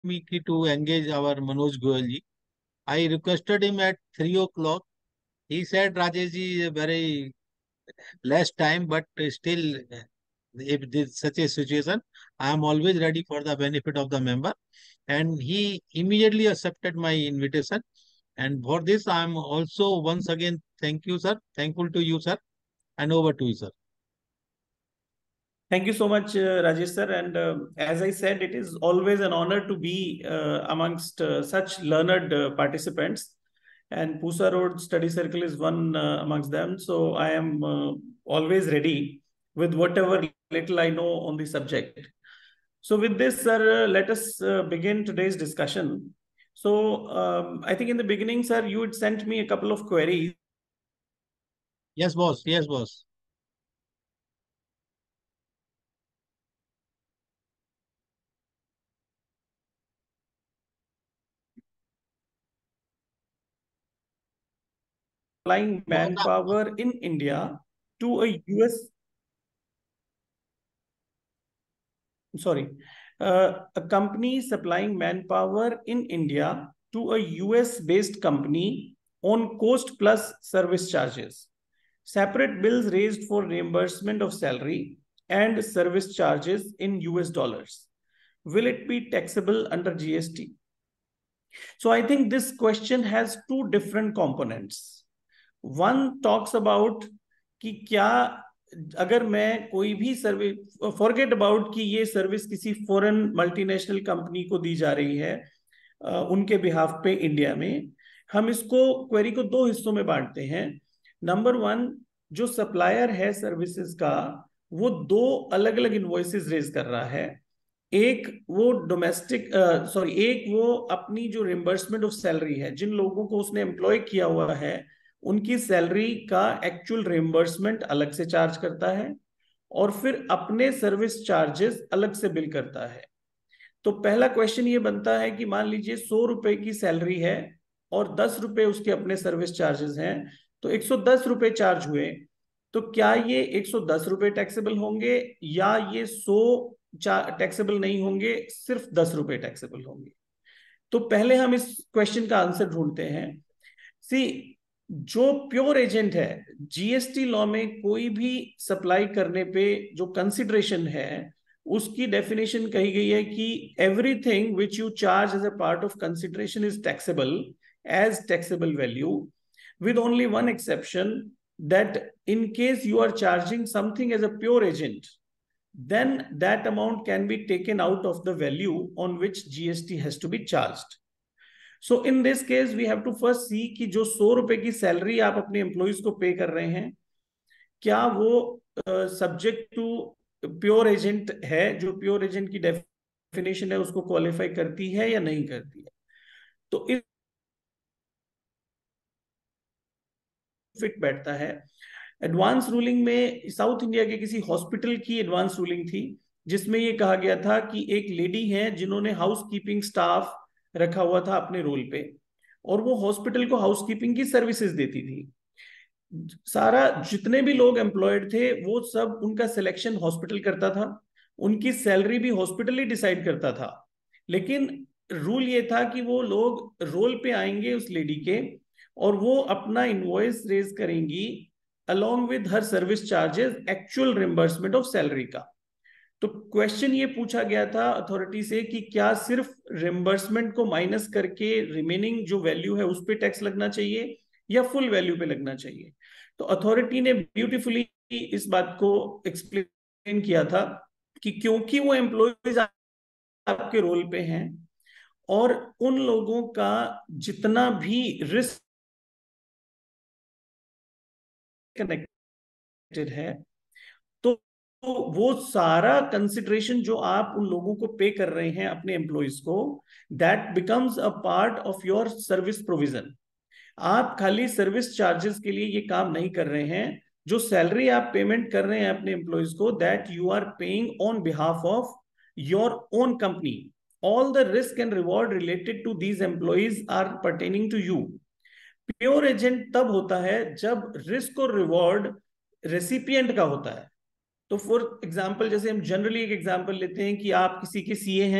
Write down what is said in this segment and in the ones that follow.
me to engage our Manoj Goyal ji. I requested him at 3 o'clock. He said Rajesh ji is a very less time, but still, if this such a situation, I am always ready for the benefit of the member. And he immediately accepted my invitation. And for this, I am also once again thank you, sir. Thankful to you, sir. And over to you, sir. Thank you so much, Rajesh sir. And as I said, it is always an honor to be amongst such learned participants. And Pusa Road Study Circle is one amongst them. So I am always ready with whatever little I know on the subject. So with this, sir, let us begin today's discussion. So I think in the beginning, sir, you had sent me a couple of queries. Yes, boss. Yes, boss. Supplying manpower in India to a US, sorry, a company supplying manpower in India to a US based company on cost plus service charges. Separate bills raised for reimbursement of salary and service charges in US dollars. Will it be taxable under GST? So I think this question has two different components. One talks about कि क्या अगर मैं कोई भी service, forget about कि ये service किसी foreign multinational company को दी जा रही है उनके बिहाफ पे इंडिया में, हम इसको क्वेरी को दो हिस्सों में बांटते हैं. नंबर वन, जो सप्लायर है सर्विसेज का वो दो अलग अलग इनवॉइसेस रेज कर रहा है. एक वो डोमेस्टिक सॉरी एक वो अपनी जो रिम्बर्समेंट ऑफ सैलरी है, जिन लोगों को उसने एम्प्लॉय किया हुआ है उनकी सैलरी का एक्चुअल रिम्बर्समेंट अलग से चार्ज करता है और फिर अपने सर्विस चार्जेस अलग से बिल करता है. तो पहला क्वेश्चन ये बनता है कि मान लीजिए 100 रुपए की सैलरी है और 10 रुपए उसके अपने सर्विस चार्जेस हैं, तो 110 रुपए चार्ज हुए. तो क्या ये 110 रुपए टैक्सेबल होंगे या ये 100 टैक्सेबल नहीं होंगे, सिर्फ 10 रुपए टैक्सेबल होंगे? तो पहले हम इस क्वेश्चन का आंसर ढूंढते हैं. सी, जो प्योर एजेंट है, जीएसटी लॉ में कोई भी सप्लाई करने पे जो कंसिडरेशन है उसकी डेफिनेशन कही गई है कि everything which you charge as a part of consideration is taxable as taxable value, with only one exception, that in case you are charging something as a pure agent, then that amount can be taken out of the value on which GST has to be charged. So in this case we have to first see कि जो 100 रुपए की salary आप अपने employees को पे कर रहे हैं, क्या वो सब्जेक्ट टू प्योर एजेंट है, जो प्योर एजेंट की डेफिनेशन है उसको क्वालिफाई करती है या नहीं करती है. तो इस फिट बैठता है. एडवांस रूलिंग में साउथ इंडिया के किसी हॉस्पिटल की एडवांस रूलिंग थी जिसमें ये कहा गया था कि एक लेडी है जिन्होंने हाउस कीपिंग स्टाफ रखा हुआ था अपने रोल पे और वो हॉस्पिटल को हाउस कीपिंग की सर्विसेज देती थी. सारा जितने भी लोग एम्प्लॉयड थे वो सब, उनका सिलेक्शन हॉस्पिटल करता था, उनकी सैलरी भी हॉस्पिटल ही डिसाइड करता था. लेकिन रूल ये था कि वो लोग रोल पे आएंगे उस लेडी के और वो अपना इनवॉइस रेज करेंगी along with हर service charges, actual reimbursement of salary का. तो क्वेश्चन ये पूछा गया था अथॉरिटी से कि क्या सिर्फ रिम्बर्समेंट को माइनस करके रिमेनिंग जो वैल्यू है उस पर टैक्स लगना चाहिए या फुल वैल्यू पे लगना चाहिए. तो अथॉरिटी ने ब्यूटीफुली इस बात को एक्सप्लेन किया था कि क्योंकि वो एम्प्लॉयज आपके रोल पे हैं और उन लोगों का जितना भी रिस्क कनेक्टेड है, तो वो सारा कंसिडरेशन जो आप उन लोगों को पे कर रहे हैं अपने एम्प्लॉइज को, that becomes a part of your service provision. आप खाली सर्विस चार्जेस के लिए ये काम नहीं कर रहे हैं. जो सैलरी आप पेमेंट कर रहे हैं अपने एम्प्लॉइज को, that you are paying on behalf of your own company. All the risk and reward related to these employees are pertaining to you. Pure agent तब होता है जब रिस्क और रिवॉर्ड रेसिपिएंट का होता है. तो फॉर एग्जाम्पल, जैसे हम जनरली एक एग्जाम्पल लेते हैं कि आप किसी के सीए हैं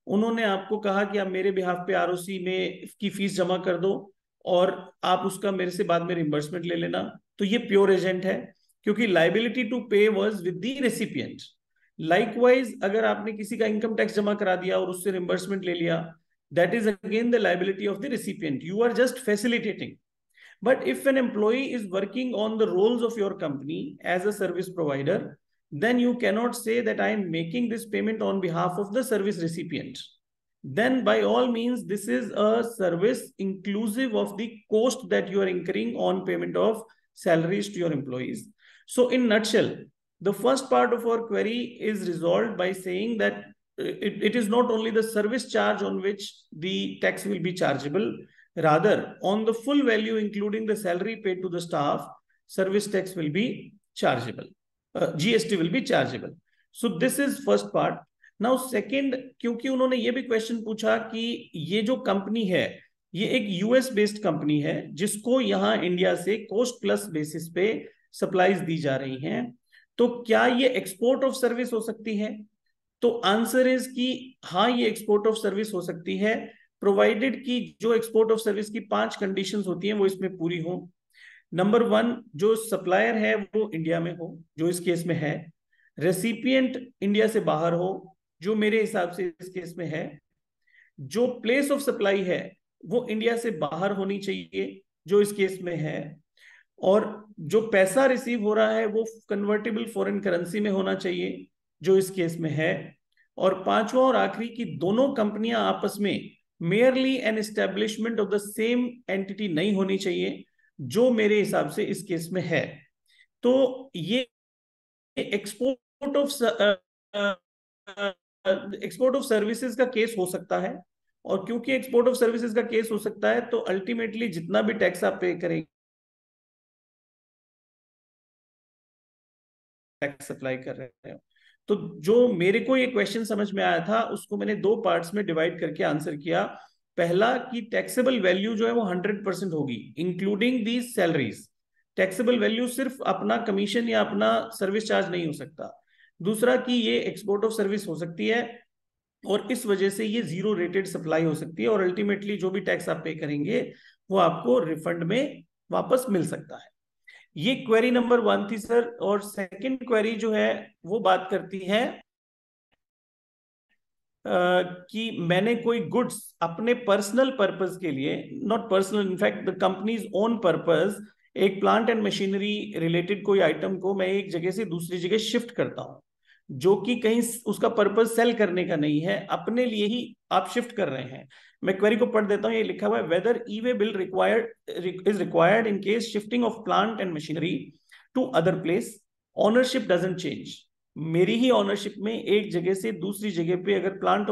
उन्होंने आपको कहा कि आप मेरे बिहाफ पे आरओसी में की फीस जमा कर दो और आप उसका मेरे से बाद में रिम्बर्समेंट ले लेना, तो ये प्योर एजेंट है, क्योंकि liability to pay was with the recipient. Likewise अगर आपने किसी का इनकम टैक्स जमा करा दिया और उससे रिम्बर्समेंट ले लिया, that is again the liability of the recipient, you are just facilitating. But if an employee is working on the roles of your company as a service provider, then you cannot say that I am making this payment on behalf of the service recipient. Then by all means, this is a service inclusive of the cost that you are incurring on payment of salaries to your employees. So in nutshell, the first part of our query is resolved by saying that it is not only the service charge on which the tax will be chargeable. Rather, on the full value, including the salary paid to the staff, service tax will be chargeable. GST will be chargeable. So this is first part. Now second, क्योंकि उन्होंने ये भी question पूछा कि ये जो company है ये एक यूएस बेस्ड कंपनी है जिसको यहाँ इंडिया से कोस्ट प्लस बेसिस पे सप्लाईज दी जा रही हैं, तो क्या ये एक्सपोर्ट ऑफ सर्विस हो सकती है? तो आंसर इज कि हाँ, ये एक्सपोर्ट ऑफ सर्विस हो सकती है, प्रोवाइडेड कि जो एक्सपोर्ट ऑफ सर्विस की 5 कंडीशंस होती हैं वो इसमें पूरी हो। नंबर 1, जो सप्लायर है वो इंडिया में हो, जो इस केस में है। रेसिपिएंट इंडिया से बाहर हो, जो मेरे हिसाब से इस केस में है। जो प्लेस ऑफ सप्लाई है वो इंडिया से बाहर होनी चाहिए, जो इस केस में है। और जो पैसा रिसीव हो रहा है वो कन्वर्टेबल फॉरेन करेंसी में होना चाहिए, जो इस केस में है। और पांचवा और आखिरी कि दोनों कंपनियां आपस में merely an establishment of the same entity नहीं होनी चाहिए, जो मेरे हिसाब से इस केस में है। तो ये एक्सपोर्ट ऑफ सर्विसेज का केस हो सकता है, और क्योंकि एक्सपोर्ट ऑफ सर्विसेज का केस हो सकता है तो अल्टीमेटली जितना भी टैक्स आप पे करेंगे, टैक्स अप्लाई कर रहे हो। तो जो मेरे को ये क्वेश्चन समझ में आया था उसको मैंने 2 पार्ट्स में डिवाइड करके आंसर किया। पहला कि टैक्सेबल वैल्यू जो है वो 100% होगी including the salaries. Taxable value सिर्फ अपना कमीशन या अपना सर्विस चार्ज नहीं हो सकता। दूसरा कि ये एक्सपोर्ट ऑफ सर्विस हो सकती है और इस वजह से ये जीरो रेटेड सप्लाई हो सकती है, और अल्टीमेटली जो भी टैक्स आप पे करेंगे वो आपको रिफंड में वापस मिल सकता है। ये क्वेरी नंबर 1 थी सर। और सेकंड क्वेरी जो है वो बात करती है कि मैंने कोई गुड्स अपने पर्सनल पर्पस के लिए, not personal, in fact the company's own purpose, एक प्लांट एंड मशीनरी रिलेटेड कोई आइटम को मैं एक जगह से दूसरी जगह शिफ्ट करता हूं, जो कि कहीं उसका पर्पस सेल करने का नहीं है, अपने लिए ही आप शिफ्ट कर रहे हैं। मैं क्वेरी को पढ़ देता हूं, ये लिखा हुआ है, whether e way bill is required in case shifting of plant and machinery to other place, ownership doesn't change. मेरी ही ओनरशिप में एक जगह से दूसरी जगह पे अगर प्लांट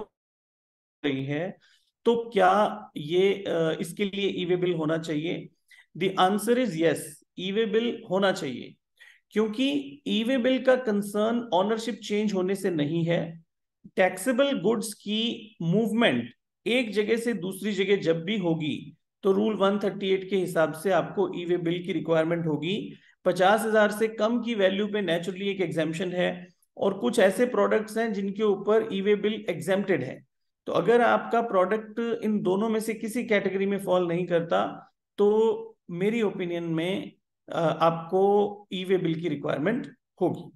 रही है तो क्या ये इसके लिए ई वे बिल होना चाहिए? The answer is yes, e way bill होना चाहिए, क्योंकि ई वे बिल का कंसर्न ओनरशिप चेंज होने से नहीं है। टैक्सेबल गुड्स की मूवमेंट एक जगह से दूसरी जगह जब भी होगी तो रूल 138 के हिसाब से आपको ई वे बिल की रिक्वायरमेंट होगी। 50,000 से कम की वैल्यू पे नेचुरली एक एग्जेम्पशन है, और कुछ ऐसे प्रोडक्ट्स हैं जिनके ऊपर ई वे बिल एग्जेम्प्टेड है। तो अगर आपका प्रोडक्ट इन दोनों में से किसी कैटेगरी में फॉल नहीं करता तो मेरी ओपिनियन में आपको ई वे बिल की रिक्वायरमेंट होगी।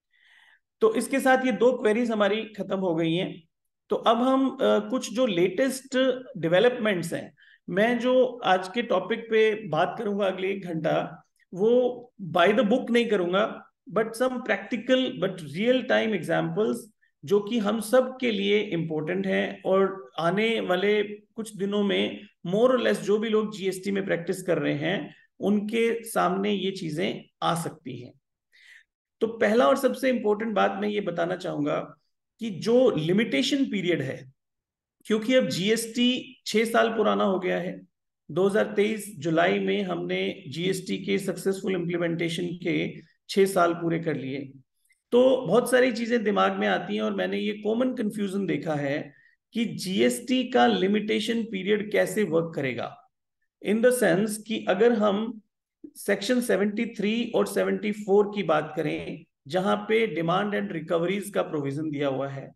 तो इसके साथ ये 2 क्वेरीज हमारी खत्म हो गई हैं। तो अब हम कुछ जो लेटेस्ट डेवलपमेंट्स हैं, मैं जो आज के टॉपिक पे बात करूंगा अगले 1 घंटा, वो बाय द बुक नहीं करूंगा, but some practical but real time examples जो कि हम सब के लिए इंपॉर्टेंट हैं, और आने वाले कुछ दिनों में मोर और लेस जो भी लोग जीएसटी में प्रैक्टिस कर रहे हैं उनके सामने ये चीजें आ सकती हैं। तो पहला और सबसे इंपॉर्टेंट बात मैं ये बताना चाहूंगा कि जो लिमिटेशन पीरियड है, क्योंकि अब जीएसटी 6 साल पुराना हो गया है, 2023 जुलाई में हमने जीएसटी के सक्सेसफुल इंप्लीमेंटेशन के 6 साल पूरे कर लिए, तो बहुत सारी चीजें दिमाग में आती हैं, और मैंने ये कॉमन कंफ्यूजन देखा है कि जीएसटी का लिमिटेशन पीरियड कैसे वर्क करेगा। इन द सेंस कि अगर हम सेक्शन 73 और 74 की बात करें, जहां पे डिमांड एंड रिकवरीज का प्रोविजन दिया हुआ है,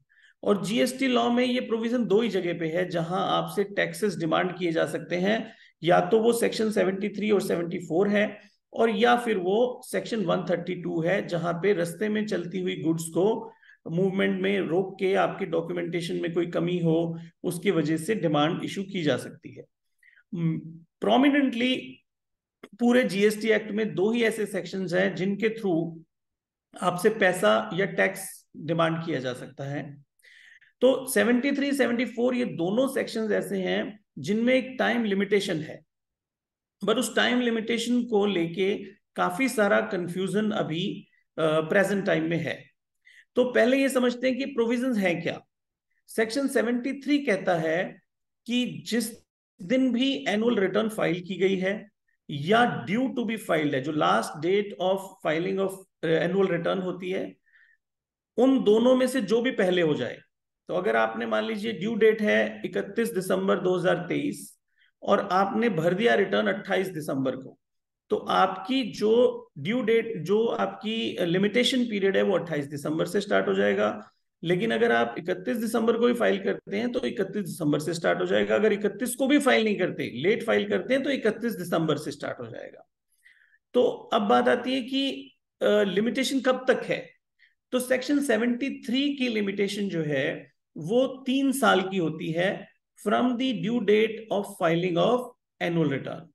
और जीएसटी लॉ में ये प्रोविजन दो ही जगह पे है जहां आपसे टैक्सेस डिमांड किए जा सकते हैं, या तो वो सेक्शन 73 और 74 है, और या फिर वो सेक्शन 132 है, जहां पे रास्ते में चलती हुई गुड्स को मूवमेंट में रोक के आपकी डॉक्यूमेंटेशन में कोई कमी हो, उसकी वजह से डिमांड इशू की जा सकती है। प्रोमिनेंटली पूरे जीएसटी एक्ट में दो ही ऐसे सेक्शंस हैं जिनके थ्रू आपसे पैसा या टैक्स डिमांड किया जा सकता है। तो 73 74 ये दोनों सेक्शंस ऐसे हैं जिनमें एक टाइम लिमिटेशन है, पर उस टाइम लिमिटेशन को लेके काफी सारा कंफ्यूजन अभी प्रेजेंट टाइम में है। तो पहले ये समझते हैं कि प्रोविजंस है क्या। सेक्शन 73 कहता है कि जिस दिन भी एनुअल रिटर्न फाइल की गई है या ड्यू टू बी फाइल्ड है, जो last date of filing of annual return होती है, उन दोनों में से जो भी पहले हो जाए। तो अगर आपने मान लीजिए ड्यू डेट है 31 दिसंबर 2023 और आपने भर दिया रिटर्न 28 दिसंबर को, तो आपकी जो ड्यू डेट, जो आपकी लिमिटेशन पीरियड है, वो 28 दिसंबर से स्टार्ट हो जाएगा। लेकिन अगर आप 31 दिसंबर को भी फाइल करते हैं तो 31 दिसंबर से स्टार्ट हो जाएगा। अगर 31 को भी फाइल नहीं करते, लेट फाइल करते हैं, तो 31 दिसंबर से स्टार्ट हो जाएगा। तो अब बात आती है कि लिमिटेशन कब तक है। तो सेक्शन 73 की लिमिटेशन जो है वो 3 साल की होती है from the due date of filing of annual return.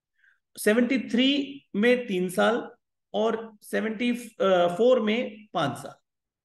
73 में 3 साल और 74 में 5 साल।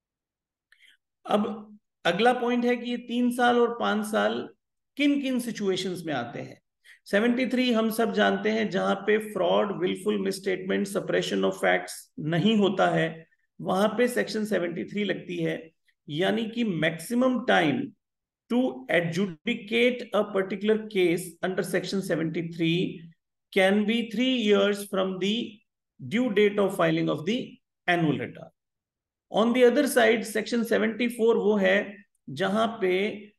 अब अगला पॉइंट है कि ये 3 साल और 5 साल किन किन सिचुएशंस में आते हैं। 73 हम सब जानते हैं जहां पे fraud, wilful misstatement, suppression of facts नहीं होता है, वहां पे सेक्शन 73 लगती है। यानी कि maximum time to adjudicate a particular case under section 73 can be 3 years from the due date of filing of the annual return. On the other side section 74 वो है जहां पे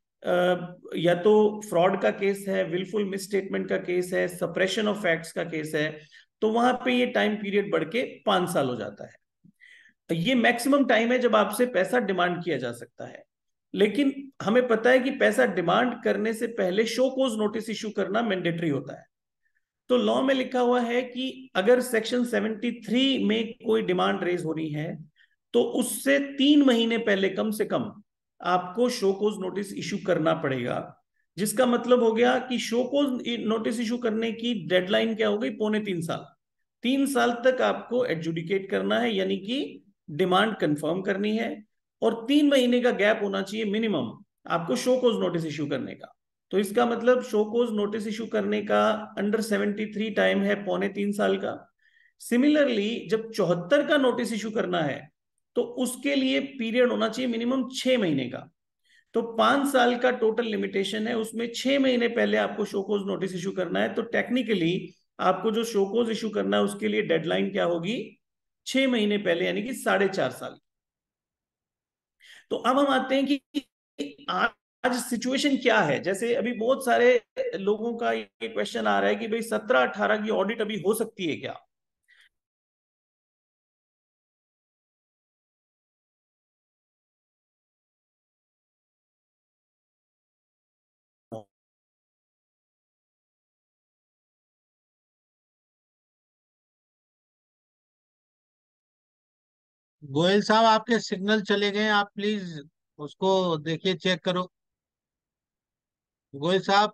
या तो फ्रॉड का केस है, विलफुल मिसस्टेटमेंट का case है, सप्रेशन ऑफ फैक्ट्स का केस है, तो वहां पे ये टाइम पीरियड बढ़ के 5 साल हो जाता है। ये मैक्सिमम टाइम है जब आपसे पैसा डिमांड किया जा सकता है। लेकिन हमें पता है कि पैसा डिमांड करने से पहले शो कोज नोटिस इशू करना मैंडेटरी होता है। तो लॉ में लिखा हुआ है कि अगर सेक्शन 73 में कोई डिमांड रेज हो रही है तो उससे 3 महीने पहले कम से कम आपको शोकोज नोटिस इशू करना पड़ेगा। जिसका मतलब हो गया कि शोकोज नोटिस इशू करने की डेडलाइन क्या हो गई, 3.25 साल। 3 साल तक आपको एडजुडिकेट करना है, यानी कि डिमांड कंफर्म करनी है, और 3 महीने का गैप होना चाहिए मिनिमम आपको शोकोज नोटिस इशू करने का। तो इसका मतलब शोकोज नोटिस इशू करने का अंडर 73 टाइम है 3.25 साल का। सिमिलरली जब 74 का नोटिस इशू करना है तो उसके लिए पीरियड होना चाहिए मिनिमम 6 महीने का। तो 5 साल का टोटल लिमिटेशन है, उसमें 6 महीने पहले आपको शोकोज नोटिस इशू करना है। तो टेक्निकली आपको जो शोकोज इशू करना है उसके लिए डेडलाइन क्या होगी, 6 महीने पहले, यानी कि 4.5 साल। तो अब हम आते हैं कि आज सिचुएशन क्या है। जैसे अभी बहुत सारे लोगों का ये क्वेश्चन आ रहा है कि भाई 17-18 की ऑडिट अभी हो सकती है क्या। गोयल साहब, आपके सिग्नल चले गए, आप प्लीज उसको देखिए, चेक करो। गोयल साहब,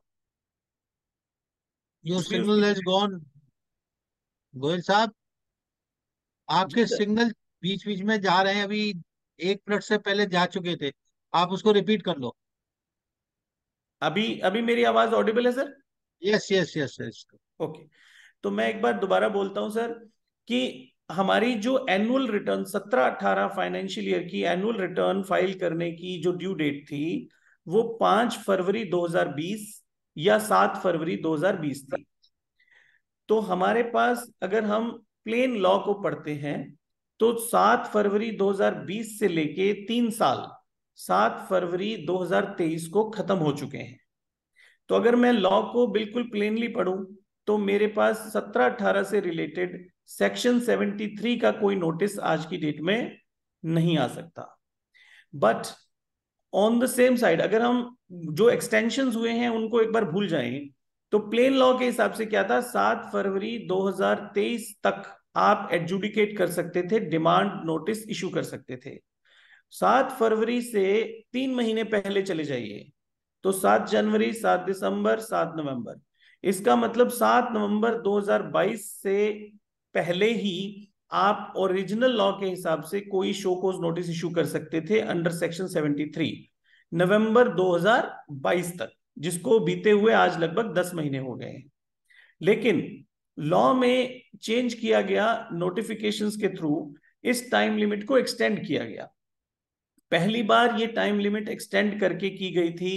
योर भी उसकी सिग्नल हैज गॉन। गोयल साहब, जी आपके सर। सिग्नल बीच बीच में जा रहे हैं, अभी 1 मिनट से पहले जा चुके थे। आप उसको रिपीट कर लो। अभी अभी मेरी आवाज ऑडिबल है sir? Yes yes yes yes. Okay. तो मैं एक बार दोबारा बोलता हूं सर कि हमारी जो एनुअल रिटर्न 17-18 फाइनेंशियल ईयर की एनुअल रिटर्न फाइल करने की जो ड्यू डेट थी वो 5 फरवरी 2020 या 7 फरवरी 2020 थी। तो हमारे पास अगर हम प्लेन लॉ को पढ़ते हैं तो 7 फरवरी 2020 से लेके 3 साल 7 फरवरी 2023 को खत्म हो चुके हैं। तो अगर मैं लॉ को बिल्कुल प्लेनली पढ़ूं तो मेरे पास 17-18 से रिलेटेड सेक्शन 73 का कोई नोटिस आज की डेट में नहीं आ सकता। But on the same side अगर हम जो एक्सटेंशन हुए हैं उनको एक बार भूल जाएं, तो प्लेन लॉ के हिसाब से क्या था, 7 फरवरी 2023 तक आप एडजुडिकेट कर सकते थे, डिमांड नोटिस इशू कर सकते थे। 7 फरवरी से 3 महीने पहले चले जाइए, तो 7 जनवरी, 7 दिसंबर, 7 नवंबर, इसका मतलब 7 नवंबर 2022 से पहले ही आप ओरिजिनल लॉ के हिसाब से कोई शो कोज नोटिस इशू कर सकते थे अंडर सेक्शन 73, नवंबर 2022 तक, जिसको बीते हुए आज लगभग 10 महीने हो गए हैं। लेकिन लॉ में चेंज किया गया, नोटिफिकेशंस के थ्रू इस टाइम लिमिट को एक्सटेंड किया गया। पहली बार ये टाइम लिमिट एक्सटेंड करके की गई थी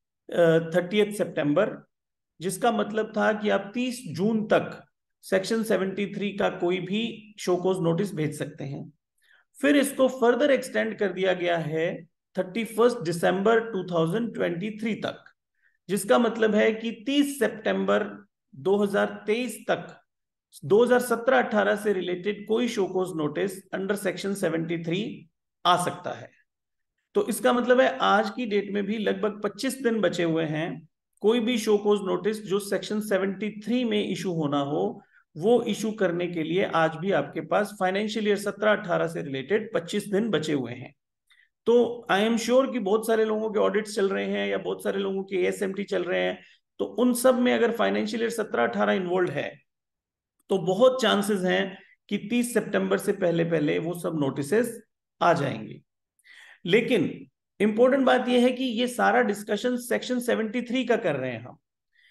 30 सितंबर, जिसका मतलब था कि आप 30 जून तक सेक्शन 73 का कोई भी शोकोज नोटिस भेज सकते हैं। फिर इसको फर्दर एक्सटेंड कर दिया गया है 31 दिसंबर 2023 तक, जिसका मतलब है कि 30 सितंबर 2023 तक 2017-18 से रिलेटेड कोई शोकोज नोटिस अंडर सेक्शन 73 आ सकता है। तो इसका मतलब है आज की डेट में भी लगभग 25 दिन बचे हुए हैं, कोई भी शोकोज नोटिस जो सेक्शन 73 में इशू होना हो वो इशू करने के लिए आज भी आपके पास फाइनेंशियल ईयर 17-18 से रिलेटेड 25 दिन बचे हुए हैं। तो आई एम श्योर कि बहुत सारे लोगों के ऑडिट्स चल रहे हैं या बहुत सारे लोगों के एएसएमटी चल रहे हैं, तो उन सब में अगर फाइनेंशियल ईयर 17-18 इन्वॉल्व है तो बहुत चांसेस हैं कि 30 सितंबर से पहले पहले वो सब नोटिसेस आ जाएंगे। लेकिन इंपॉर्टेंट बात यह है कि ये सारा डिस्कशन सेक्शन 73 का कर रहे हैं हम।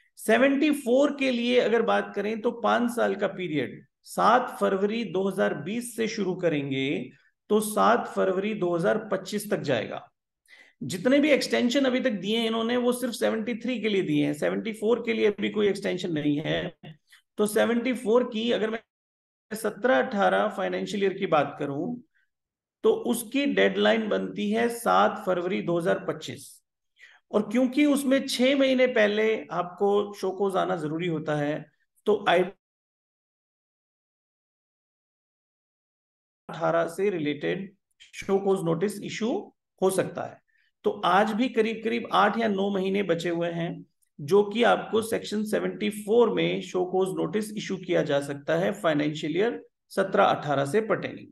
74 के लिए अगर बात करें तो 5 साल का पीरियड 7 फरवरी 2020 से शुरू करेंगे तो 7 फरवरी 2025 तक जाएगा। जितने भी एक्सटेंशन अभी तक दिए इन्होंने वो सिर्फ 73 के लिए दिए हैं, 74 के लिए अभी कोई एक्सटेंशन नहीं है। तो 74 की अगर मैं 17-18 फाइनेंशियल ईयर की बात करूं तो उसकी डेडलाइन बनती है 7 फरवरी 2025। और क्योंकि उसमें 6 महीने पहले आपको शोकोज आना जरूरी होता है, तो आई 18 से रिलेटेड शोकोज नोटिस इशू हो सकता है। तो आज भी करीब करीब 8 या 9 महीने बचे हुए हैं जो कि आपको सेक्शन 74 में शोकोज नोटिस इशू किया जा सकता है फाइनेंशियल ईयर 17-18 से पर्टेनिंग।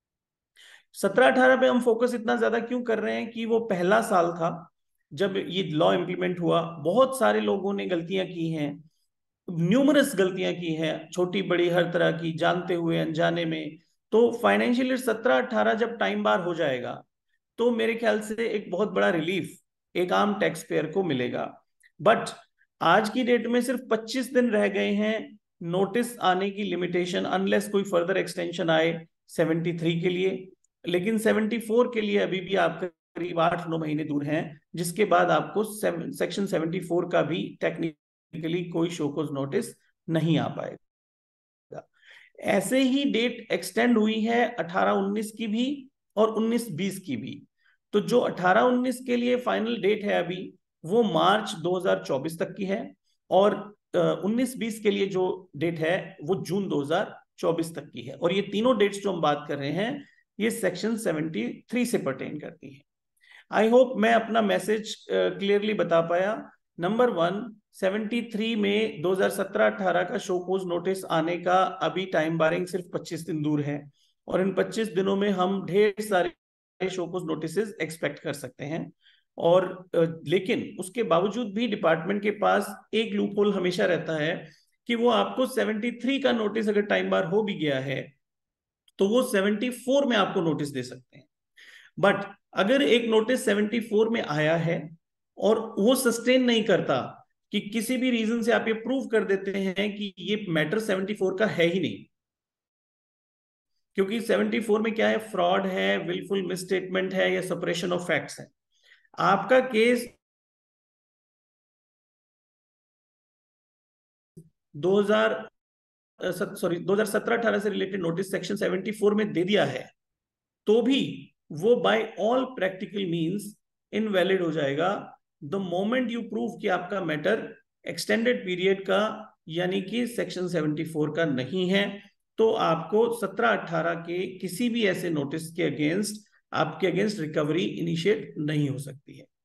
17-18 पे हम फोकस इतना ज्यादा क्यों कर रहे हैं कि वो पहला साल था जब ये लॉ इंप्लीमेंट हुआ। बहुत सारे लोगों ने गलतियां की हैं, न्यूमरस गलतियां की हैं, छोटी बड़ी हर तरह की, जानते हुए अनजाने में। तो फाइनेंशियल ईयर 17-18 जब टाइम बार हो जाएगा तो मेरे ख्याल से एक बहुत बड़ा रिलीफ एक आम टैक्स पेयर को मिलेगा। बट आज की डेट में सिर्फ 25 दिन रह गए हैं नोटिस आने की लिमिटेशन, अनलेस कोई फर्दर एक्सटेंशन आए 73 के लिए। लेकिन 74 के लिए अभी भी आप करीब 8-9 महीने दूर हैं, जिसके बाद आपको सेक्शन 74 का भी टेक्निकली कोई शोकोज नोटिस नहीं आ पाएगा। ऐसे ही डेट एक्सटेंड हुई है 18-19 की भी और 19-20 की भी। तो जो 18-19 के लिए फाइनल डेट है अभी वो मार्च 2024 तक की है, और 19-20 के लिए जो डेट है वो जून 2024 तक की है। और ये तीनों डेट्स जो हम बात कर रहे हैं ये सेक्शन 73 से पर्टेन करती है। आई होप मैं अपना मैसेज क्लियरली बता पाया। नंबर 1, 73 में 2017-18 का शोकोज नोटिस आने का अभी टाइम बारिंग सिर्फ 25 दिन दूर है, और इन 25 दिनों में हम ढेर सारे शोकोज नोटिस एक्सपेक्ट कर सकते हैं। और लेकिन उसके बावजूद भी डिपार्टमेंट के पास एक लूप होल हमेशा रहता है कि वो आपको 73 का नोटिस अगर टाइम बार हो भी गया है तो वो 74 में आपको नोटिस दे सकते हैं। बट अगर एक नोटिस 74 में आया है और वो सस्टेन नहीं करता, कि किसी भी रीजन से आप ये प्रूव कर देते हैं कि ये मैटर 74 का है ही नहीं, क्योंकि 74 में क्या है, फ्रॉड है, विलफुल मिसस्टेटमेंट है या सपरेशन ऑफ फैक्ट्स है। आपका केस 2017-18 से रिलेटेड नोटिस सेक्शन 74 में दे दिया है तो भी वो by all practical means invalid हो जाएगा द मोमेंट यू प्रूव कि आपका मैटर एक्सटेंडेड पीरियड का यानी कि सेक्शन 74 का नहीं है। तो आपको 17-18 के किसी भी ऐसे नोटिस के अगेंस्ट आपके अगेंस्ट रिकवरी इनिशिएट नहीं हो सकती है।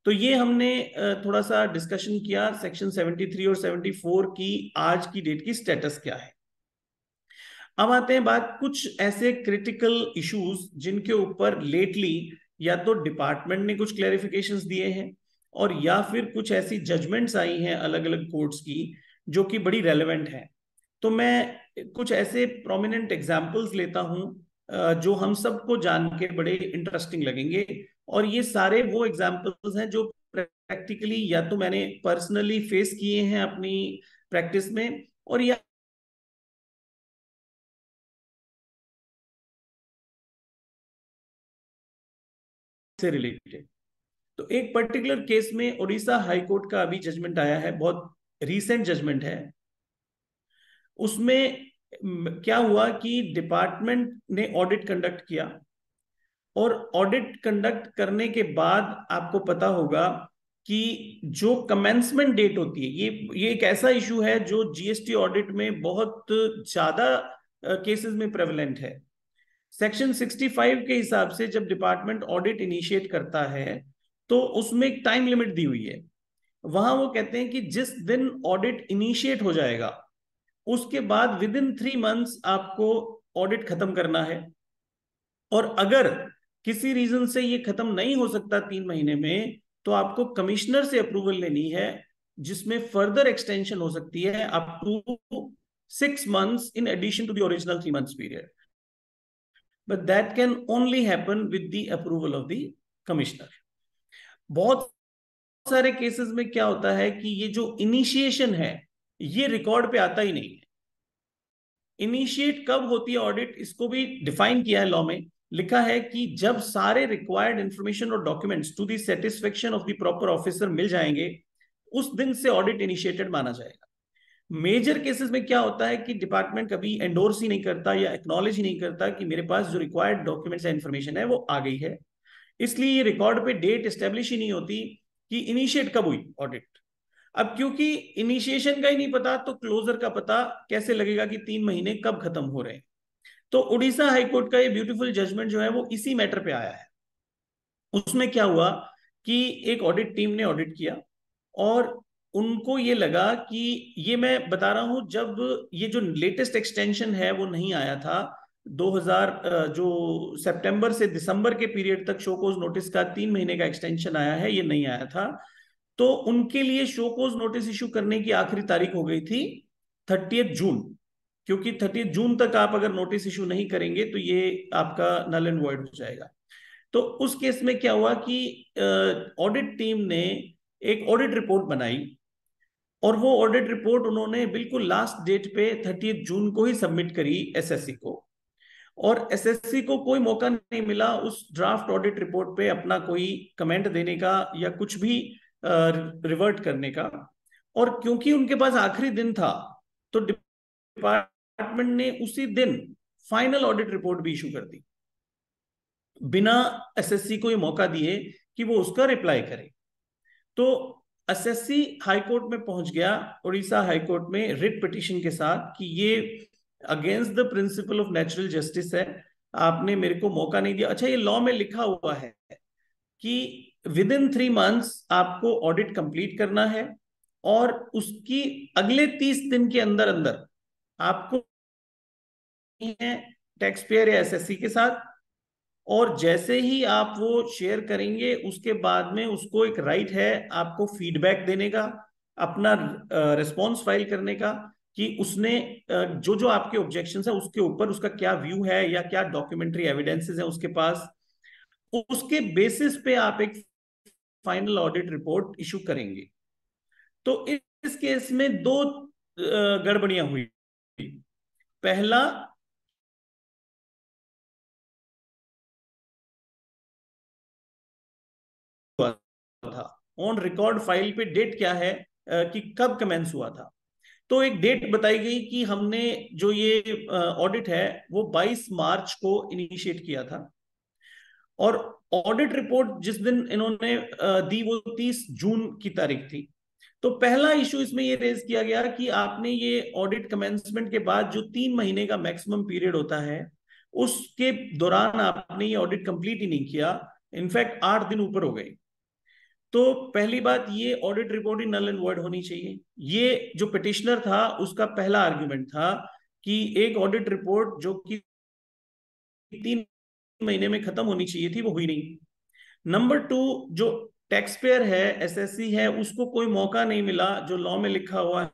तो ये हमने थोड़ा सा डिस्कशन किया सेक्शन 73 और 74 की आज की डेट की स्टेटस क्या है। अब आते हैं बात कुछ ऐसे क्रिटिकल इश्यूज जिनके ऊपर लेटली या तो डिपार्टमेंट ने कुछ क्लैरिफिकेशंस दिए हैं और या फिर कुछ ऐसी जजमेंट्स आई हैं अलग अलग कोर्ट्स की जो कि बड़ी रेलेवेंट है। तो मैं कुछ ऐसे प्रोमिनेंट एग्जाम्पल्स लेता हूं जो हम सबको जान के बड़े इंटरेस्टिंग लगेंगे। और ये सारे वो एग्जाम्पल्स हैं जो प्रैक्टिकली या तो मैंने पर्सनली फेस किए हैं अपनी प्रैक्टिस में और या से रिलेटेड। तो एक पर्टिकुलर केस में उड़ीसा हाई कोर्ट का अभी जजमेंट आया है, बहुत रीसेंट जजमेंट है। उसमें क्या हुआ कि डिपार्टमेंट ने ऑडिट कंडक्ट किया और ऑडिट कंडक्ट करने के बाद आपको पता होगा कि जो कमेंसमेंट डेट होती है, ये एक ऐसा इशू है जो जीएसटी ऑडिट में बहुत ज्यादा केसेस में प्रेवलेंट है। सेक्शन 65 के हिसाब से जब डिपार्टमेंट ऑडिट इनिशिएट करता है तो उसमें एक टाइम लिमिट दी हुई है। वहां वो कहते हैं कि जिस दिन ऑडिट इनिशिएट हो जाएगा उसके बाद विद इन 3 मंथ्स आपको ऑडिट खत्म करना है। और अगर किसी रीजन से ये खत्म नहीं हो सकता 3 महीने में तो आपको कमिश्नर से अप्रूवल लेनी है, जिसमें फर्दर एक्सटेंशन हो सकती है up to 6 months in addition to the original 3 months period. But that can only happen with the approval of the commissioner. बहुत सारे केसेस में क्या होता है कि ये जो इनिशिएशन है ये रिकॉर्ड पे आता ही नहीं है। इनिशिएट कब होती है ऑडिट, इसको भी डिफाइन किया है लॉ में। लिखा है कि जब सारे रिक्वायर्ड इंफॉर्मेशन और documents to the satisfaction of the proper officer मिल जाएंगे उस दिन से ऑडिट इनिशिएटेड माना जाएगा। मेजर केसेस में क्या होता है कि डिपार्टमेंट कभी एंडोर्स ही नहीं करता या एक्नॉलेज ही नहीं करता कि मेरे पास जो रिक्वायर्ड डॉक्यूमेंट्स या इंफॉर्मेशन है वो आ गई है, इसलिए ये रिकॉर्ड पे डेट एस्टेब्लिश ही नहीं होती कि इनिशिएट कब हुई ऑडिट। अब क्योंकि इनिशिएशन का ही नहीं पता तो क्लोजर का पता कैसे लगेगा कि 3 महीने कब खत्म हो रहे हैं। तो उड़ीसा हाईकोर्ट का ये ब्यूटीफुल जजमेंट जो है वो इसी मैटर पे आया है। उसमें क्या हुआ कि एक ऑडिट टीम ने ऑडिट किया और उनको ये लगा कि ये मैं बता रहा हूं जब ये जो लेटेस्ट एक्सटेंशन है वो नहीं आया था 2000 जो सितंबर से दिसंबर के पीरियड तक शोकोज नोटिस का 3 महीने का एक्सटेंशन आया है, ये नहीं आया था। तो उनके लिए शोकोज नोटिस इशू करने की आखिरी तारीख हो गई थी 30 जून, क्योंकि 30 जून तक आप अगर नोटिस इशू नहीं करेंगे तो ये आपका नल एंड वॉइड हो जाएगा। तो उस केस में क्या हुआ कि ऑडिट टीम ने एक ऑडिट रिपोर्ट बनाई और वो ऑडिट रिपोर्ट उन्होंने बिल्कुल लास्ट डेट पे 30 जून को ही सबमिट करी एसएससी को। और एसएससी को कोई मौका नहीं मिला उस ड्राफ्ट ऑडिट रिपोर्ट पे अपना कोई कमेंट देने का या कुछ भी रिवर्ट करने का। और क्योंकि उनके पास आखिरी दिन था तो डिपार्टमेंट ने उसी दिन फाइनल ऑडिट रिपोर्ट भी इशू कर दी बिना एसएससी को ये मौका दिए कि वो उसका रिप्लाई करे। तो एसएससी हाईकोर्ट में पहुंच गया उड़ीसा हाईकोर्ट में रिट पिटीशन के साथ कि ये against the principle of natural justice है, आपने मेरे को मौका नहीं दिया। अच्छा, ये लॉ में लिखा हुआ है कि विद इन 3 मंथ्स आपको ऑडिट कंप्लीट करना है और उसकी अगले 30 दिन के अंदर अंदर आपको टैक्स पेयर या एसएससी के साथ, और जैसे ही आप वो शेयर करेंगे उसके बाद में उसको एक राइट है आपको फीडबैक देने का, अपना रिस्पॉन्स फाइल करने का कि उसने जो जो आपके ऑब्जेक्शंस है उसके ऊपर उसका क्या व्यू है या क्या डॉक्यूमेंट्री एविडेंसेस है उसके पास। उसके बेसिस पे आप एक फाइनल ऑडिट रिपोर्ट इशू करेंगे। तो इस केस में दो गड़बड़ियां हुई। पहला, था ऑन रिकॉर्ड फाइल पे डेट क्या है कि कब कमेंस हुआ था। तो एक डेट बताई गई कि हमने जो ये ऑडिट है वो 22 मार्च को इनिशिएट किया था और ऑडिट रिपोर्ट जिस दिन इन्होंने दी वो 30 जून की तारीख थी। तो पहला इशू इसमें ये रेज किया गया कि आपने ये ऑडिट कमेंसमेंट के बाद जो 3 महीने का मैक्सिमम पीरियड होता है उसके दौरान आपने ये ऑडिट कंप्लीट ही नहीं किया, इनफैक्ट 8 दिन ऊपर हो गए। तो पहली बात, ये ऑडिट रिपोर्ट ही नल एंड वॉइड होनी चाहिए। ये जो पिटिशनर था उसका पहला आर्ग्यूमेंट था कि एक ऑडिट रिपोर्ट जो कि 3 महीने में खत्म होनी चाहिए थी वो हुई नहीं। नंबर टू, जो टैक्स पेयर है, एसएससी है, उसको कोई मौका नहीं मिला जो लॉ में लिखा हुआ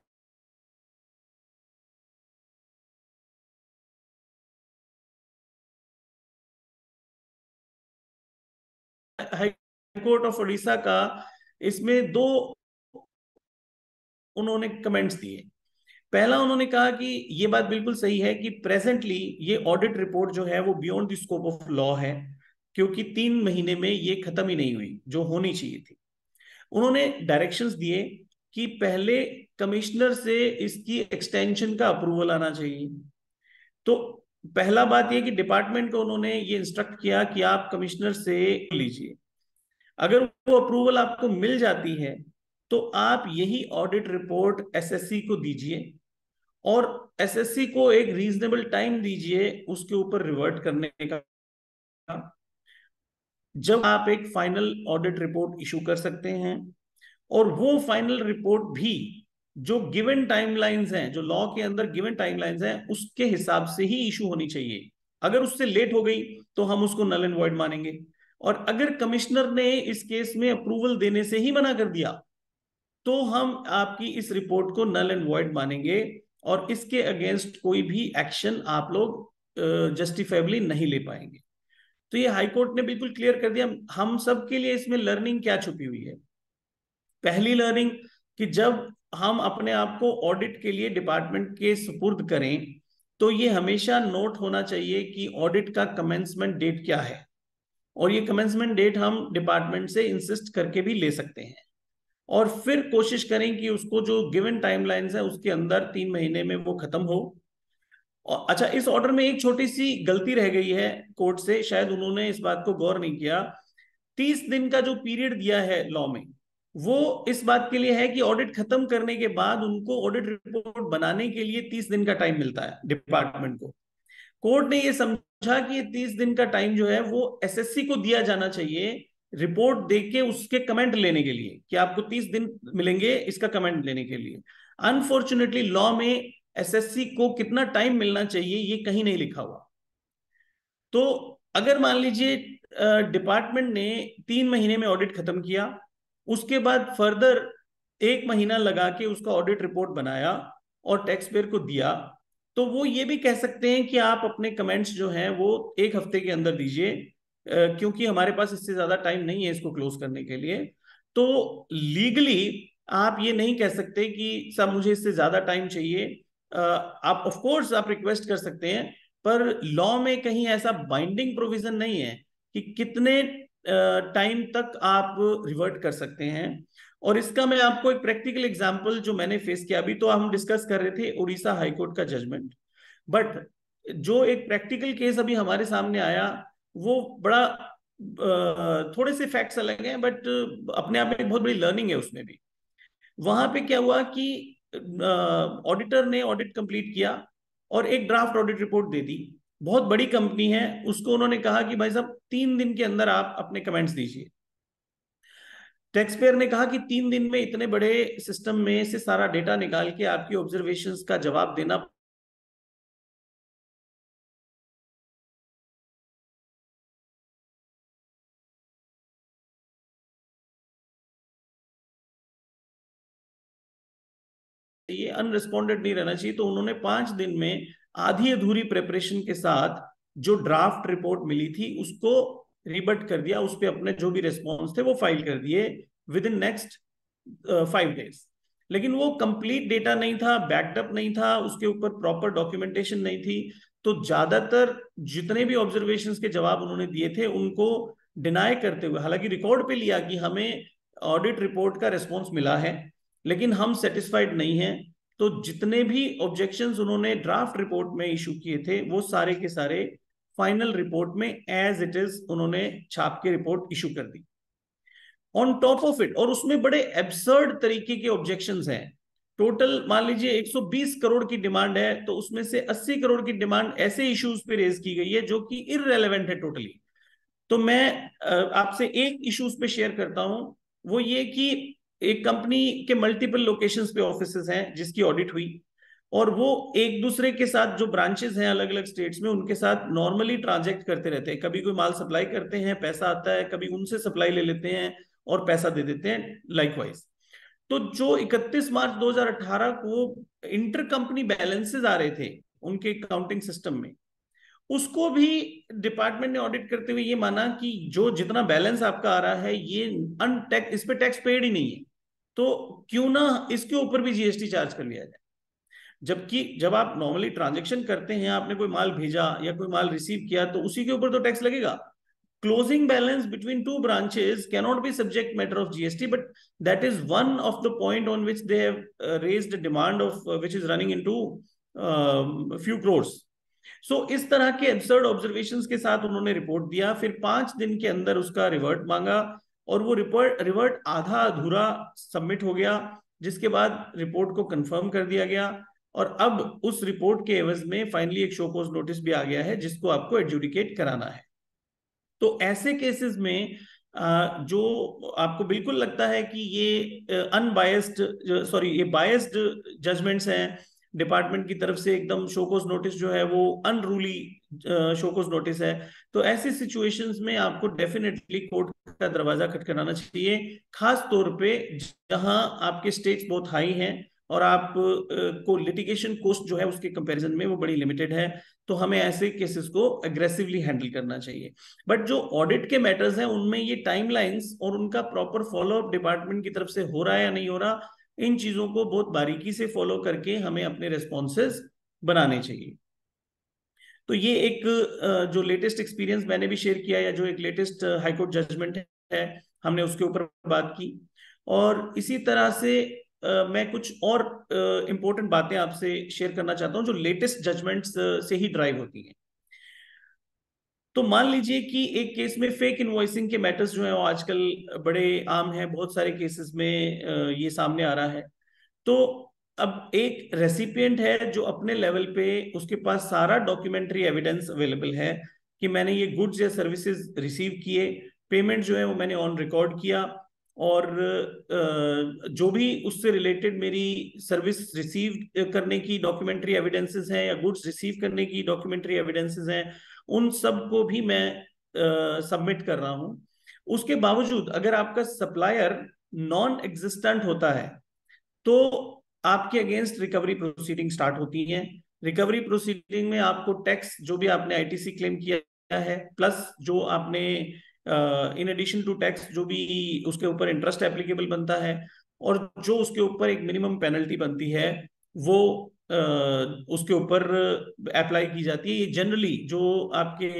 हाई कोर्ट ऑफ उड़ीसा का। इसमें दो उन्होंने कमेंट्स दिए। पहला, उन्होंने कहा कि ये बात बिल्कुल सही है कि प्रेजेंटली ये ऑडिट रिपोर्ट जो है वो beyond the scope of law है, क्योंकि 3 महीने में ये खत्म ही नहीं हुई जो होनी चाहिए थी। उन्होंने डायरेक्शंस दिए कि पहले कमिश्नर से इसकी एक्सटेंशन का अप्रूवल आना चाहिए। तो पहला बात ये कि डिपार्टमेंट को उन्होंने ये इंस्ट्रक्ट किया कि आप कमिश्नर से लीजिए, अगर वो अप्रूवल आपको मिल जाती है तो आप यही ऑडिट रिपोर्ट एसएससी को दीजिए और एसएससी को एक रीजनेबल टाइम दीजिए उसके ऊपर रिवर्ट करने का। जब आप एक फाइनल ऑडिट रिपोर्ट इशू कर सकते हैं, और वो फाइनल रिपोर्ट भी जो गिवन टाइमलाइंस हैं, जो लॉ के अंदर गिवन टाइमलाइंस हैं, उसके हिसाब से ही इशू होनी चाहिए। अगर उससे लेट हो गई तो हम उसको नल एंड वॉइड मानेंगे। और अगर कमिश्नर ने इस केस में अप्रूवल देने से ही मना कर दिया तो हम आपकी इस रिपोर्ट को नल एंड वॉइड मानेंगे और इसके अगेंस्ट कोई भी एक्शन आप लोग जस्टिफाइबली नहीं ले पाएंगे। तो ये हाईकोर्ट ने बिल्कुल क्लियर कर दिया। हम सब के लिए इसमें लर्निंग क्या छुपी हुई है? पहली लर्निंग कि जब हम अपने आप को ऑडिट के लिए डिपार्टमेंट के सुपुर्द करें तो ये हमेशा नोट होना चाहिए कि ऑडिट का कमेंसमेंट डेट क्या है, और ये कमेंसमेंट डेट हम डिपार्टमेंट से इंसिस्ट करके भी ले सकते हैं। और फिर कोशिश करें कि उसको जो गिवन टाइमलाइंस है उसके अंदर 3 महीने में वो खत्म हो। और अच्छा, इस ऑर्डर में एक छोटी सी गलती रह गई है कोर्ट से, शायद उन्होंने इस बात को गौर नहीं किया। 30 दिन का जो पीरियड दिया है लॉ में, वो इस बात के लिए है कि ऑडिट खत्म करने के बाद उनको ऑडिट रिपोर्ट बनाने के लिए 30 दिन का टाइम मिलता है डिपार्टमेंट को। कोर्ट ने ये समझा कि ये 30 दिन का टाइम जो है वो एसएससी को दिया जाना चाहिए रिपोर्ट देके उसके कमेंट लेने के लिए, कि आपको 30 दिन मिलेंगे इसका कमेंट लेने के लिए। अनफॉर्चुनेटली लॉ में एसएससी को कितना टाइम मिलना चाहिए ये कहीं नहीं लिखा हुआ। तो अगर मान लीजिए डिपार्टमेंट ने 3 महीने में ऑडिट खत्म किया, उसके बाद फर्दर 1 महीना लगा के उसका ऑडिट रिपोर्ट बनाया और टैक्स पेयर को दिया, तो वो ये भी कह सकते हैं कि आप अपने कमेंट्स जो हैं वो 1 हफ्ते के अंदर दीजिए, क्योंकि हमारे पास इससे ज्यादा टाइम नहीं है इसको क्लोज करने के लिए। तो लीगली आप ये नहीं कह सकते कि साहब मुझे इससे ज्यादा टाइम चाहिए। आप ऑफ कोर्स आप रिक्वेस्ट कर सकते हैं, पर लॉ में कहीं ऐसा बाइंडिंग प्रोविजन नहीं है कि कितने टाइम तक आप रिवर्ट कर सकते हैं। और इसका मैं आपको एक प्रैक्टिकल एग्जांपल जो मैंने फेस किया, अभी तो हम डिस्कस कर रहे थे उड़ीसा हाईकोर्ट का जजमेंट, बट जो एक प्रैक्टिकल केस अभी हमारे सामने आया वो बड़ा थोड़े से फैक्ट्स अलग हैं, बट अपने आप में एक बहुत बड़ी लर्निंग है उसमें भी। वहां पे क्या हुआ कि ऑडिटर ने ऑडिट कंप्लीट किया और एक ड्राफ्ट ऑडिट रिपोर्ट दे दी। बहुत बड़ी कंपनी है, उसको उन्होंने कहा कि भाई साहब 3 दिन के अंदर आप अपने कमेंट्स दीजिए। टैक्स पेयर ने कहा कि 3 दिन में इतने बड़े सिस्टम में से सारा डेटा निकाल के आपकी ऑब्जर्वेशंस का जवाब देना ये अनरिस्पॉन्डेड नहीं रहना चाहिए। तो उन्होंने 5 दिन में आधी अधूरी प्रिपरेशन के साथ जो ड्राफ्ट रिपोर्ट मिली थी उसको रिबट कर दिया, उस पर अपने जो भी रिस्पॉन्स थे वो फाइल कर दिए विद इन नेक्स्ट 5 डेज। लेकिन वो कंप्लीट डेटा नहीं था, बैकअप नहीं था, उसके ऊपर प्रॉपर डॉक्यूमेंटेशन नहीं थी। तो ज्यादातर जितने भी ऑब्जर्वेशंस के जवाब उन्होंने दिए थे उनको डिनाई करते हुए, हालांकि रिकॉर्ड पे लिया कि हमें ऑडिट रिपोर्ट का रिस्पॉन्स मिला है लेकिन हम सेटिस्फाइड नहीं हैं। तो जितने भी ऑब्जेक्शंस उन्होंने ड्राफ्ट रिपोर्ट में इशू किए थे वो सारे के सारे फाइनल रिपोर्ट में एज इट इज उन्होंने छाप के रिपोर्ट इशू कर दी ऑन टॉप ऑफ इट। और उसमें बड़े एब्सर्ड तरीके के ऑब्जेक्शंस हैं। टोटल मान लीजिए 120 करोड़ की डिमांड है, तो उसमें से 80 करोड़ की डिमांड ऐसे इश्यूज पे रेज की गई है जो कि इररेलेवेंट है टोटली। तो मैं आपसे एक इश्यूज पे शेयर करता हूं वो ये कि एक कंपनी के मल्टीपल लोकेशंस पे ऑफिसेज हैं जिसकी ऑडिट हुई, और वो एक दूसरे के साथ जो ब्रांचेस हैं अलग अलग स्टेट्स में उनके साथ नॉर्मली ट्रांजैक्ट करते रहते हैं। कभी कोई माल सप्लाई करते हैं, पैसा आता है, कभी उनसे सप्लाई ले लेते हैं और पैसा दे देते हैं लाइकवाइज। तो जो 31 मार्च 2018 को इंटर कंपनी बैलेंसेस आ रहे थे उनके काउंटिंग सिस्टम में, उसको भी डिपार्टमेंट ने ऑडिट करते हुए ये माना कि जो जितना बैलेंस आपका आ रहा है ये अनटैक्स, इस पे टैक्स पेड ही नहीं है, तो क्यों ना इसके ऊपर भी जीएसटी चार्ज कर लिया जाए। जबकि जब आप नॉर्मली ट्रांजेक्शन करते हैं, आपने कोई माल भेजा या कोई माल रिसीव किया, तो उसी के ऊपर तो टैक्स लगेगा। Closing balance between two branches cannot be subject matter of GST, but that is one of the point on which they have raised demand of which is running into few crores. So इस तरह के absurd observations के साथ उन्होंने report दिया, फिर 5 दिन के अंदर उसका रिवर्ट मांगा, और वो रिवर्ट आधा अधूरा सबमिट हो गया, जिसके बाद रिपोर्ट को कंफर्म कर दिया गया। और अब उस रिपोर्ट के एवज में फाइनली एक शो कॉज नोटिस भी आ गया है जिसको आपको एडजुडिकेट कराना है। तो ऐसे केसेस में जो आपको बिल्कुल लगता है कि ये अनबायस्ड, सॉरी ये बायस्ड जजमेंट्स हैं डिपार्टमेंट की तरफ से, एकदम शोकोस नोटिस जो है वो अनरूली शोकोस नोटिस है, तो ऐसी सिचुएशंस में आपको डेफिनेटली कोर्ट का दरवाजा खटखटाना चाहिए, खास तौर पे जहां आपके स्टेक्स बहुत हाई हैं और आप को लिटिगेशन कॉस्ट जो है उसके कंपैरिजन में वो बड़ी लिमिटेड है। तो हमें ऐसे केसेस को अग्रेसिवली हैंडल करना चाहिए। बट जो ऑडिट के मैटर्स हैं उनमें ये टाइमलाइंस और उनका प्रॉपर फॉलोअप डिपार्टमेंट की तरफ से हो रहा है या नहीं हो रहा, इन चीजों को बहुत बारीकी से फॉलो करके हमें अपने रिस्पॉन्सेज बनाने चाहिए। तो ये एक जो लेटेस्ट एक्सपीरियंस मैंने भी शेयर किया, या जो एक लेटेस्ट हाईकोर्ट जजमेंट है, हमने उसके ऊपर बात की। और इसी तरह से मैं कुछ और इंपॉर्टेंट बातें आपसे शेयर करना चाहता हूं जो लेटेस्ट जजमेंट्स से ही ड्राइव होती हैं। तो मान लीजिए कि एक केस में फेक इनवॉइसिंग के मैटर्स जो है वो आजकल बड़े आम हैं, बहुत सारे केसेस में ये सामने आ रहा है। तो अब एक रेसिपिएंट है जो अपने लेवल पे उसके पास सारा डॉक्यूमेंट्री एविडेंस अवेलेबल है कि मैंने ये गुड्स या सर्विसेज रिसीव किए, पेमेंट जो है वो मैंने ऑन रिकॉर्ड किया, और जो भी उससे रिलेटेड मेरी सर्विस रिसीव करने की डॉक्यूमेंट्री एविडेंसेस हैं या गुड्स रिसीव करने की डॉक्यूमेंट्री एविडेंसेस हैं, उन सब को भी मैं सबमिट कर रहा हूं। उसके बावजूद अगर आपका सप्लायर नॉन एग्जिस्टेंट होता है तो आपके अगेंस्ट रिकवरी प्रोसीडिंग स्टार्ट होती है। रिकवरी प्रोसीडिंग में आपको टैक्स जो भी आपने आईटीसी क्लेम किया है, प्लस जो आपने इन एडिशन टू टैक्स जो भी उसके ऊपर इंटरेस्ट एप्लीकेबल बनता है, और जो उसके ऊपर एक मिनिमम पेनल्टी बनती है, वो उसके ऊपर अप्लाई की जाती है। ये जनरली जो आपके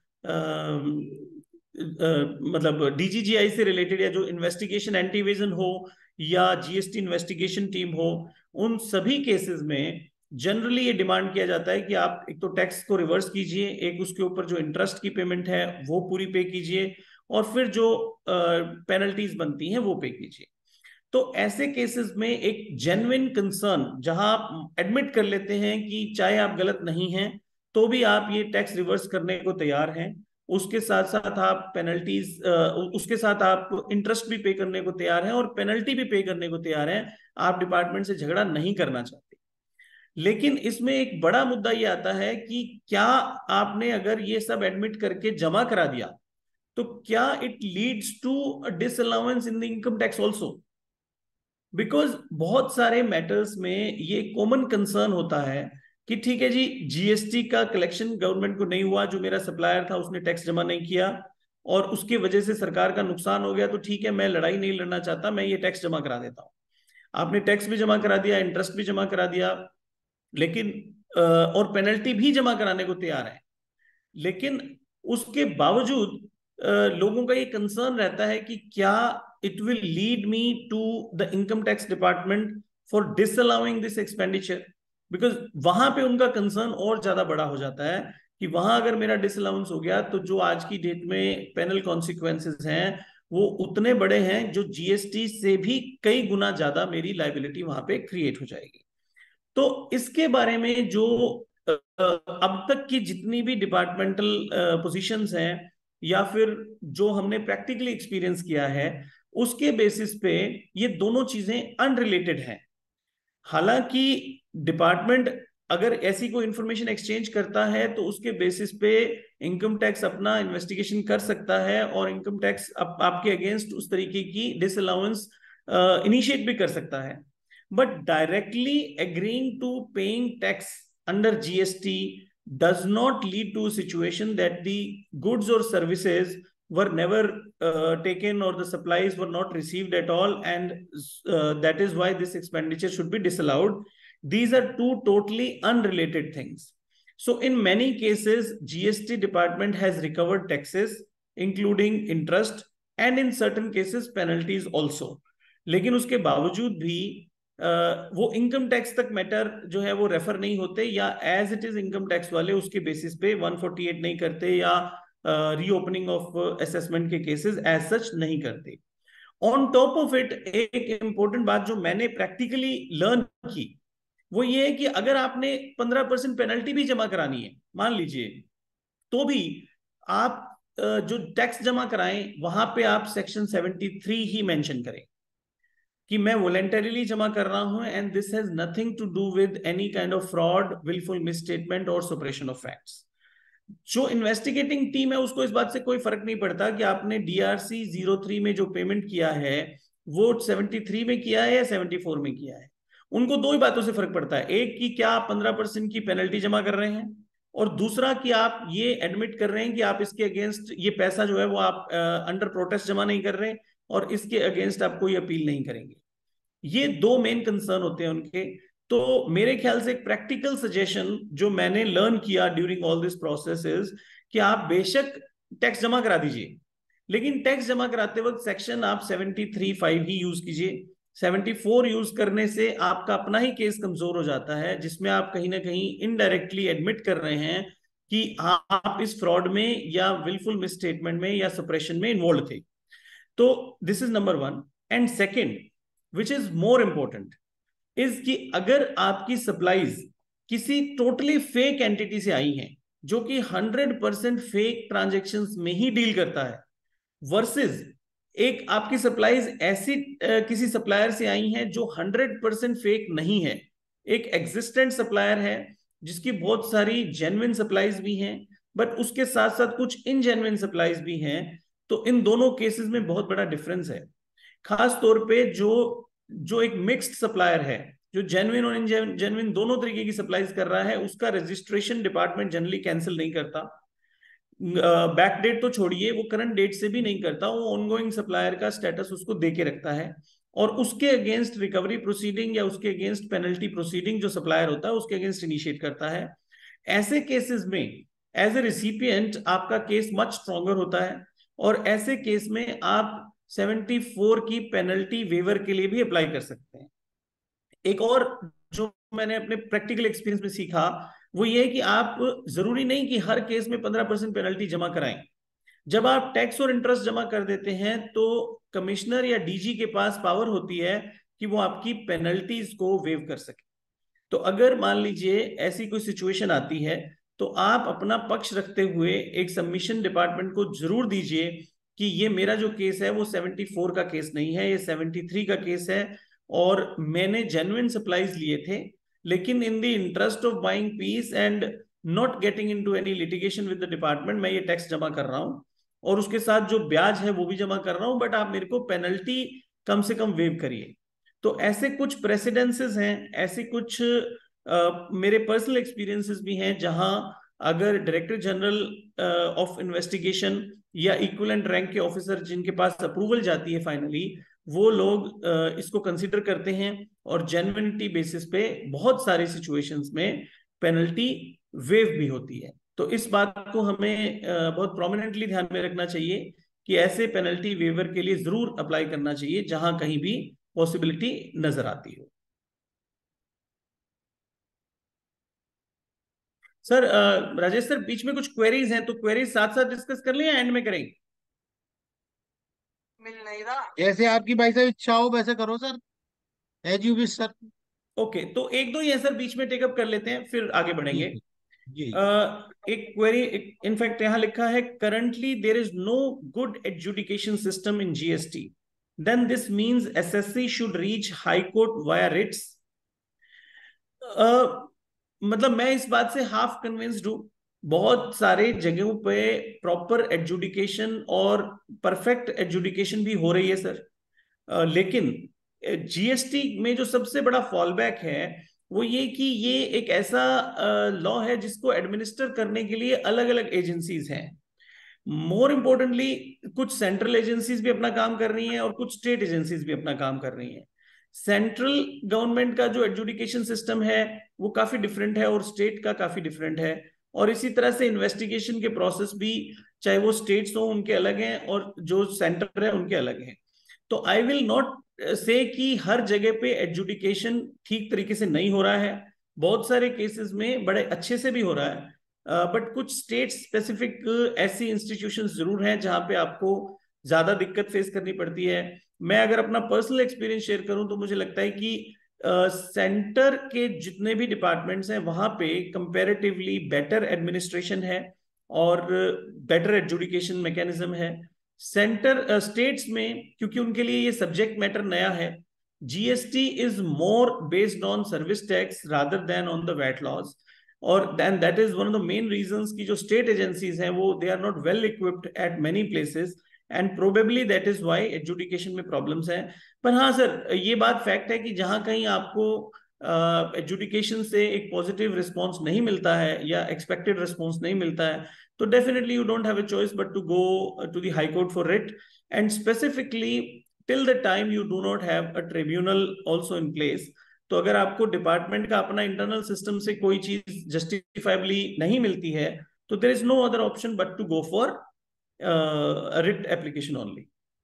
मतलब डीजीजीआई से रिलेटेड या जो इन्वेस्टिगेशन एंटी इवेजन हो या जीएसटी इन्वेस्टिगेशन टीम हो, उन सभी केसेस में जनरली ये डिमांड किया जाता है कि आप एक तो टैक्स को रिवर्स कीजिए, एक उसके ऊपर जो इंटरेस्ट की पेमेंट है वो पूरी पे कीजिए, और फिर जो पेनल्टीज बनती हैं वो पे कीजिए। तो ऐसे केसेस में एक जेन्युइन कंसर्न, जहां आप एडमिट कर लेते हैं कि चाहे आप गलत नहीं हैं तो भी आप ये टैक्स रिवर्स करने को तैयार हैं, उसके साथ साथ आप पेनल्टीज, उसके साथ आप इंटरेस्ट भी पे करने को तैयार हैं और पेनल्टी भी पे करने को तैयार हैं, आप डिपार्टमेंट से झगड़ा नहीं करना चाहते। लेकिन इसमें एक बड़ा मुद्दा ये आता है कि क्या आपने अगर ये सब एडमिट करके जमा करा दिया तो क्या it leads to disallowance in the income tax also. Because बहुत सारे मैटर्स में ये कॉमन कंसर्न होता है कि ठीक है जी, जीएसटी का कलेक्शन गवर्नमेंट को नहीं हुआ, जो मेरा सप्लायर था उसने टैक्स जमा नहीं किया और उसकी वजह से सरकार का नुकसान हो गया, तो ठीक है मैं लड़ाई नहीं लड़ना चाहता, मैं ये टैक्स जमा करा देता हूं। आपने टैक्स भी जमा करा दिया, इंटरेस्ट भी जमा करा दिया, लेकिन और पेनल्टी भी जमा कराने को तैयार है, लेकिन उसके बावजूद लोगों का ये कंसर्न रहता है कि क्या it will lead me to the income tax department for disallowing this expenditure. Because वहां पे उनका कंसर्न और ज्यादा बड़ा हो जाता है कि वहां अगर मेरा डिसअलाउंस हो गया तो जो आज की डेट में पेनल कॉन्सिक्वेंसेस हैं वो उतने बड़े हैं जो जीएसटी से भी कई गुना ज्यादा मेरी लाइबिलिटी वहां पे क्रिएट हो जाएगी। तो इसके बारे में जो अब तक की जितनी भी डिपार्टमेंटल पोजीशंस हैं या फिर जो हमने प्रैक्टिकली एक्सपीरियंस किया है, उसके बेसिस पे ये दोनों चीजें अनरिलेटेड हैं। हालांकि डिपार्टमेंट अगर ऐसी कोई इंफॉर्मेशन एक्सचेंज करता है तो उसके बेसिस पे इनकम टैक्स अपना इन्वेस्टिगेशन कर सकता है और इनकम टैक्स आपके अगेंस्ट उस तरीके की डिसअलाउंस इनिशिएट भी कर सकता है। But directly agreeing to paying tax under GST does not lead to a situation that the goods or services were never taken or the supplies were not received at all, and that is why this expenditure should be disallowed. These are two totally unrelated things. So in many cases GST department has recovered taxes including interest and in certain cases penalties also, लेकिन उसके बावजूद भी वो income tax तक matter जो है वो refer नहीं होते, या as it is income tax वाले उसके बेसिस पे 148 नहीं करते, या रीओपनिंग ऑफ असेसमेंट के केसेस एज सच नहीं करते। ऑन टॉप ऑफ इट एक इंपॉर्टेंट बात जो मैंने प्रैक्टिकली लर्न की वो ये है कि अगर आपने 15% पेनल्टी भी जमा करानी है मान लीजिए, तो भी आप जो टैक्स जमा कराएं वहां पे आप सेक्शन 73 ही मेंशन करें कि मैं वॉलेंटरीली जमा कर रहा हूं and this has nothing to do with any kind of fraud, wilful misstatement और सुपरेशन ऑफ फैक्ट्स। जो इन्वेस्टिगेटिंग टीम है उसको इस बात से कोई फर्क नहीं पड़ता कि आपने DRC 03 में जो पेमेंट किया है वो 73 में किया है या 74 में किया है। उनको दो ही बातों से फर्क पड़ता है, एक कि क्या आप 15% की पेनल्टी जमा कर रहे हैं, और दूसरा कि आप ये एडमिट कर रहे हैं कि आप इसके अगेंस्ट ये पैसा जो है वो आप अंडर प्रोटेस्ट जमा नहीं कर रहे और इसके अगेंस्ट आप कोई अपील नहीं करेंगे। ये दो मेन कंसर्न होते हैं उनके। तो मेरे ख्याल से एक प्रैक्टिकल सजेशन जो मैंने लर्न किया during all this process is कि आप बेशक टैक्स जमा करा दीजिए, लेकिन टैक्स जमा कराते वक्त सेक्शन आप 73(5) ही यूज कीजिए। 74 यूज करने से आपका अपना ही केस कमजोर हो जाता है, जिसमें आप कहीं ना कहीं इनडायरेक्टली एडमिट कर रहे हैं कि आप इस फ्रॉड में या विलफुल मिसस्टेटमेंट में या सप्रेशन में इन्वॉल्व थे। तो this is number one. And second which is more important is कि अगर आपकी सप्लाईज किसी टोटली फेक एंटिटी से आई हैं जो कि 100% फेक ट्रांजेक्शन में ही डील करता है, वर्सेस एक आपकी सप्लाईज ऐसी किसी सप्लायर से आई हैं जो 100% फेक नहीं है, एक एग्जिस्टेंट सप्लायर है जिसकी बहुत सारी जेन्युइन सप्लाईज भी हैं बट उसके साथ साथ कुछ इनजेन्युइन सप्लाईज भी हैं। तो इन दोनों केसेस में बहुत बड़ा डिफरेंस है। खास तौर पे जो जो एक मिक्स्ड सप्लायर है जो जेन्युइन और इनजेन्युइन दोनों तरीके की सप्लाईज कर रहा है, उसका रजिस्ट्रेशन डिपार्टमेंट जनरली कैंसिल नहीं करता। बैक डेट तो छोड़िए, वो करंट डेट से भी नहीं करता, वो ऑनगोइंग सप्लायर का स्टेटस उसको दे के रखता है और उसके अगेंस्ट रिकवरी प्रोसीडिंग या उसके अगेंस्ट पेनल्टी प्रोसीडिंग जो सप्लायर होता है उसके अगेंस्ट इनिशिएट करता है। ऐसे केसेस में एज ए रिसिपिएंट आपका केस मच स्ट्रॉन्गर होता है और ऐसे केस में आप 74 की पेनल्टी वेवर के लिए भी अप्लाई कर सकते हैं। एक और जो मैंने अपने प्रैक्टिकल एक्सपीरियंस में सीखा वो ये है कि आप जरूरी नहीं कि हर केस में 15% पेनल्टी जमा कराएं। जब आप टैक्स और इंटरेस्ट जमा कर देते हैं तो कमिश्नर या डीजी के पास पावर होती है कि वो आपकी पेनल्टीज को वेव कर सके। तो अगर मान लीजिए ऐसी कोई सिचुएशन आती है तो आप अपना पक्ष रखते हुए एक सबमिशन डिपार्टमेंट को जरूर दीजिए कि ये मेरा जो केस है वो 74 का केस नहीं है, ये 73 का केस है और मैंने जेन्युइन सप्लाईज लिए थे, लेकिन in the interest of buying peace and not getting into any litigation with the department मैं ये टैक्स जमा कर रहा हूं और उसके साथ जो ब्याज है वो भी जमा कर रहा हूं, बट आप मेरे को पेनल्टी कम से कम वेव करिए। तो ऐसे कुछ प्रेसिडेंसेस हैं, ऐसे कुछ मेरे पर्सनल एक्सपीरियंसेस भी हैं जहां अगर डायरेक्टर जनरल ऑफ इन्वेस्टिगेशन या इक्विवेलेंट रैंक के ऑफिसर जिनके पास अप्रूवल जाती है फाइनली, वो लोग इसको कंसिडर करते हैं और जेन्युइनिटी बेसिस पे बहुत सारे सिचुएशंस में पेनल्टी वेव भी होती है। तो इस बात को हमें बहुत प्रोमिनेंटली ध्यान में रखना चाहिए कि ऐसे पेनल्टी वेवर के लिए जरूर अप्लाई करना चाहिए जहां कहीं भी पॉसिबिलिटी नजर आती हो। सर राजेश सर बीच में कुछ क्वेरीज हैं तो क्वेरीज साथ साथ डिस्कस कर लें या एंड में करेंगे? मिल नहीं रहा, जैसे आपकी भाई साहब इच्छा हो वैसे करो sir, as you wish sir. Okay, तो एक दो ही है सर बीच में टेकअप कर लेते हैं फिर आगे जी बढ़ेंगे। जी। एक क्वेरी इनफैक्ट यहाँ लिखा है currently there is no good adjudication system in GST. then this means SSC should reach High Court via writs. मतलब मैं इस बात से हाफ कन्विंस्ड हूं. बहुत सारे जगहों पे प्रॉपर एडजुडिकेशन और परफेक्ट एडजुडिकेशन भी हो रही है सर. लेकिन जीएसटी में जो सबसे बड़ा फॉलबैक है वो ये कि ये एक ऐसा लॉ है जिसको एडमिनिस्टर करने के लिए अलग अलग एजेंसीज हैं. मोर इम्पोर्टेंटली कुछ सेंट्रल एजेंसीज भी अपना काम कर रही हैं और कुछ स्टेट एजेंसीज भी अपना काम कर रही हैं. सेंट्रल गवर्नमेंट का जो एडजुडिकेशन सिस्टम है वो काफी डिफरेंट है और स्टेट का काफी डिफरेंट है. और इसी तरह से इन्वेस्टिगेशन के प्रोसेस भी चाहे वो स्टेट्स हो उनके अलग हैं और जो सेंटर है उनके अलग हैं. तो आई विल नॉट से कि हर जगह पे एडजुडिकेशन ठीक तरीके से नहीं हो रहा है. बहुत सारे केसेस में बड़े अच्छे से भी हो रहा है. बट कुछ स्टेट स्पेसिफिक ऐसी इंस्टीट्यूशंस जरूर हैं जहां पे आपको ज्यादा दिक्कत फेस करनी पड़ती है. मैं अगर अपना पर्सनल एक्सपीरियंस शेयर करूं तो मुझे लगता है कि सेंटर के जितने भी डिपार्टमेंट्स हैं वहां पे कंपैरेटिवली बेटर एडमिनिस्ट्रेशन है और बेटर एडजुडिकेशन मैकेनिज्म है. सेंटर स्टेट्स में क्योंकि उनके लिए ये सब्जेक्ट मैटर नया है, GST is more based on service tax rather than on the VAT laws. और then that is one of the main reasons की जो स्टेट एजेंसीज हैं वो they are not well equipped at many places and probably that is why education में problems हैं. पर हाँ sir, ये बात फैक्ट है कि जहां कहीं आपको एजुकेशन से एक पॉजिटिव रिस्पॉन्स नहीं मिलता है या एक्सपेक्टेड रिस्पॉन्स नहीं मिलता है तो definitely you don't have a choice but to go to the high court for writ. And specifically till the time you do not have a tribunal also in place. तो अगर आपको department का अपना internal system से कोई चीज जस्टिफाइबली नहीं मिलती है तो there is no other option but to go for writ application only.